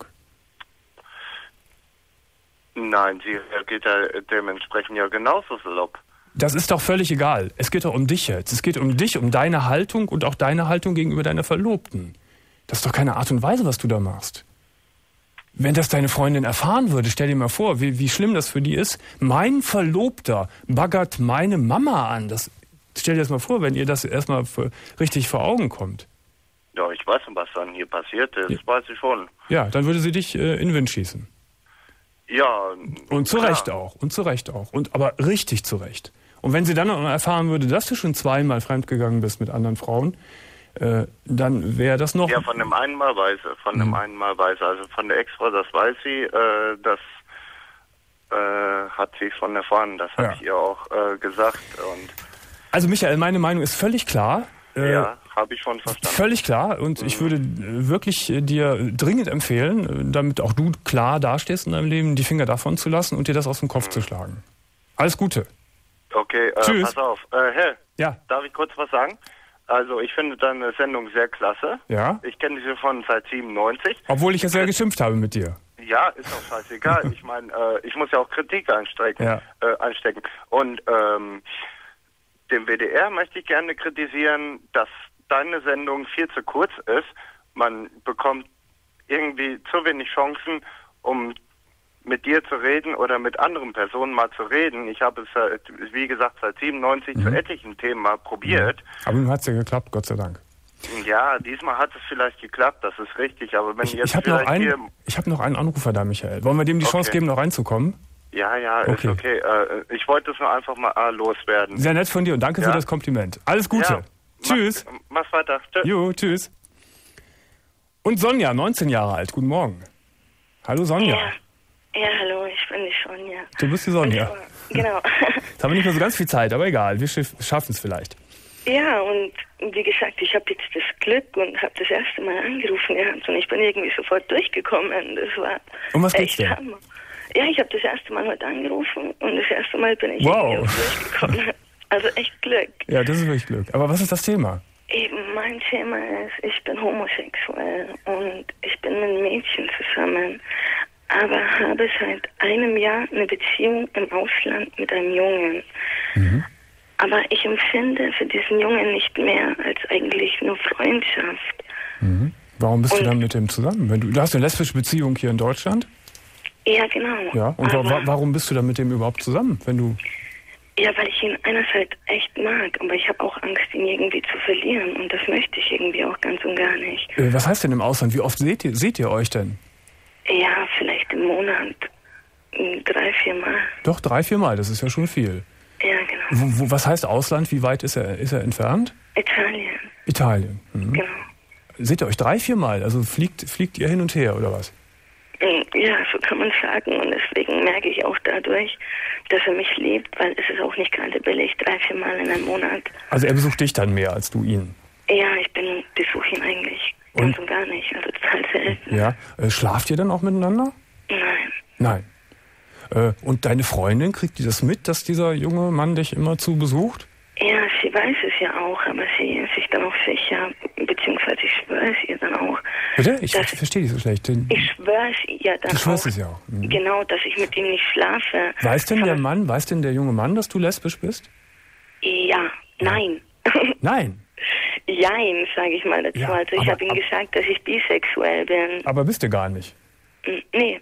Nein, sie geht ja dementsprechend ja genauso salopp. Das ist doch völlig egal. Es geht doch um dich jetzt. Es geht um dich, um deine Haltung und auch deine Haltung gegenüber deiner Verlobten. Das ist doch keine Art und Weise, was du da machst. Wenn das deine Freundin erfahren würde, stell dir mal vor, wie schlimm das für die ist. Mein Verlobter baggert meine Mama an. Stell dir das mal vor, wenn ihr das erstmal richtig vor Augen kommt. Ja, ich weiß nicht, was dann hier passiert ist. Das weiß ich schon. Ja, dann würde sie dich in den Wind schießen. Ja. Und zu Recht auch. Aber richtig zu Recht. Und wenn sie dann noch erfahren würde, dass du schon zweimal fremdgegangen bist mit anderen Frauen, dann wäre das noch... Ja, von dem einen Mal weiß sie. Also von der Ex-Frau, das weiß sie, das hat sie schon erfahren. Das habe ich ihr auch gesagt. Und also Michael, meine Meinung ist völlig klar. Ja, habe ich schon verstanden. Völlig klar. Und ich würde wirklich dir dringend empfehlen, damit auch du klar dastehst in deinem Leben, die Finger davon zu lassen und dir das aus dem Kopf zu schlagen. Alles Gute. Okay, Tschüss. Pass auf. Hä? Ja. Darf ich kurz was sagen? Also ich finde deine Sendung sehr klasse. Ja. Ich kenne sie von seit 97. Obwohl ich ja sehr geschimpft habe mit dir. Ja, ist auch scheißegal. Ich meine, ich muss ja auch Kritik anstecken. Und dem WDR möchte ich gerne kritisieren, dass deine Sendung viel zu kurz ist. Man bekommt irgendwie zu wenig Chancen, um mit dir zu reden oder mit anderen Personen mal zu reden. Ich habe es, wie gesagt, seit 97 zu etlichen Themen mal probiert. Aber nun hat es ja geklappt, Gott sei Dank. Ja, diesmal hat es vielleicht geklappt, das ist richtig. Aber wenn ich habe noch einen Anrufer da, Michael. Wollen wir dem die Chance geben, noch reinzukommen? Ja, ist okay. Ich wollte es nur einfach mal loswerden. Sehr nett von dir und danke für das Kompliment. Alles Gute. Ja, tschüss. Mach's weiter. Tschüss. Jo, tschüss. Und Sonja, 19 Jahre alt. Guten Morgen. Hallo Sonja. Ja, hallo, ich bin die Sonja. Du bist die Sonja. Genau. Jetzt haben wir nicht mehr so ganz viel Zeit, aber egal, wir schaffen es vielleicht. Ja, und wie gesagt, ich habe jetzt das Glück und habe das erste Mal angerufen gehabt und ich bin irgendwie sofort durchgekommen. Das war um was geht's denn? Hammer. Ja, ich habe das erste Mal heute angerufen und das erste Mal bin ich durchgekommen. Also echt Glück. Ja, das ist wirklich Glück. Aber was ist das Thema? Eben, mein Thema ist, ich bin homosexuell und ich bin mit einem Mädchen zusammen, aber habe seit einem Jahr eine Beziehung im Ausland mit einem Jungen. Aber ich empfinde für diesen Jungen nicht mehr als eigentlich nur Freundschaft. Warum bist du dann mit dem zusammen? Du hast eine lesbische Beziehung hier in Deutschland? Ja, genau. Ja, und warum bist du dann mit dem überhaupt zusammen, wenn du... Ja, weil ich ihn einerseits echt mag, aber ich habe auch Angst, ihn irgendwie zu verlieren und das möchte ich irgendwie auch ganz und gar nicht. Was heißt denn im Ausland? Wie oft seht ihr euch denn? Ja, vielleicht im Monat 3-4 Mal. Doch, 3-4 Mal, das ist ja schon viel. Ja, genau. Was heißt Ausland? Wie weit ist er entfernt? Italien. Italien. Genau. Seht ihr euch 3-4 Mal? Also fliegt ihr hin und her, oder was? Ja, so kann man sagen. Und deswegen merke ich auch dadurch, dass er mich liebt, weil es ist auch nicht gerade billig, 3-4 Mal in einem Monat. Also er besucht dich dann mehr als du ihn? Ja, ich besuche ihn eigentlich ganz und gar nicht. Also total selten. Ja. Schlaft ihr dann auch miteinander? Nein. Und deine Freundin, kriegt die das mit, dass dieser junge Mann dich immer zu besucht? Ja, sie weiß es ja auch, aber sie ist sich dann auch sicher, beziehungsweise ich schwöre es ihr dann auch. Bitte? Ich verstehe dich so schlecht. Ich schwöre es ihr dann auch. Du schwörst es ja auch. Genau, dass ich mit ihm nicht schlafe. Weiß denn der junge Mann, dass du lesbisch bist? Ja, nein. Nein? Jein, sage ich mal dazu. Ja, also ich habe ihm gesagt, dass ich bisexuell bin. Aber bist du gar nicht? Nee.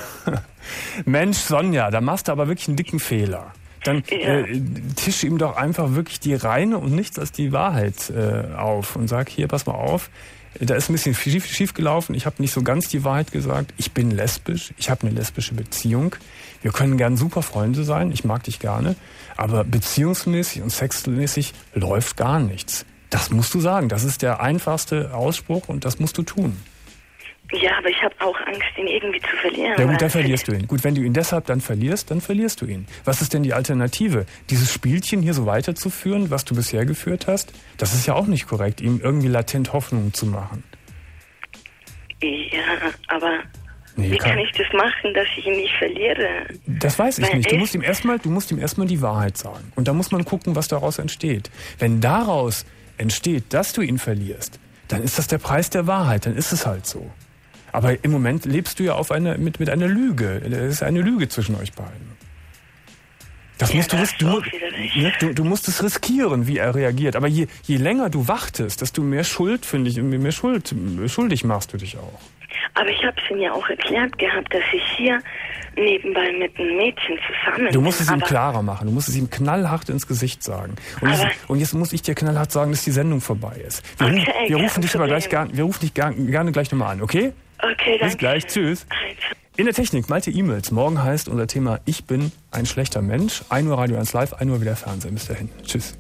Mensch, Sonja, da machst du aber wirklich einen dicken Fehler. Dann tisch ihm doch einfach wirklich die reine und nichts als die Wahrheit auf und sag, hier, pass mal auf, da ist ein bisschen schief gelaufen, ich habe nicht so ganz die Wahrheit gesagt, ich bin lesbisch, ich habe eine lesbische Beziehung, wir können gern super Freunde sein, ich mag dich gerne, aber beziehungsmäßig und sexmäßig läuft gar nichts. Das musst du sagen, das ist der einfachste Ausspruch und das musst du tun. Ja, aber ich habe auch Angst, ihn irgendwie zu verlieren. Ja gut, dann verlierst du ihn. Gut, wenn du ihn deshalb dann verlierst du ihn. Was ist denn die Alternative? Dieses Spielchen hier so weiterzuführen, was du bisher geführt hast, das ist ja auch nicht korrekt, ihm irgendwie latent Hoffnung zu machen. Ja, aber Wie kann ich das machen, dass ich ihn nicht verliere? Das weiß ich nicht. Du musst ihm erstmal die Wahrheit sagen. Und da muss man gucken, was daraus entsteht. Wenn daraus entsteht, dass du ihn verlierst, dann ist das der Preis der Wahrheit. Dann ist es halt so. Aber im Moment lebst du ja mit einer Lüge. Es ist eine Lüge zwischen euch beiden. Das musst du musst es riskieren, wie er reagiert. Aber je länger du wartest, desto mehr Schuld, finde ich, mehr schuldig machst du dich auch. Aber ich habe es ihm ja auch erklärt gehabt, dass ich hier nebenbei mit einem Mädchen zusammen bin. Du musst es ihm klarer machen. Du musst es ihm knallhart ins Gesicht sagen. Und jetzt muss ich dir knallhart sagen, dass die Sendung vorbei ist. Wir rufen dich aber gerne gleich nochmal an, okay? Okay, danke. Bis gleich, tschüss. In der Technik, Malte E-Mails. Morgen heißt unser Thema Ich bin ein schlechter Mensch. 1 Uhr Radio 1 Live, 1 Uhr wieder Fernsehen. Bis dahin. Tschüss.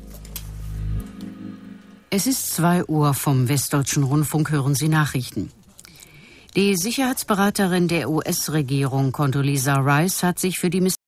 Es ist 2 Uhr. Vom Westdeutschen Rundfunk hören Sie Nachrichten. Die Sicherheitsberaterin der US-Regierung, Condoleezza Rice, hat sich für die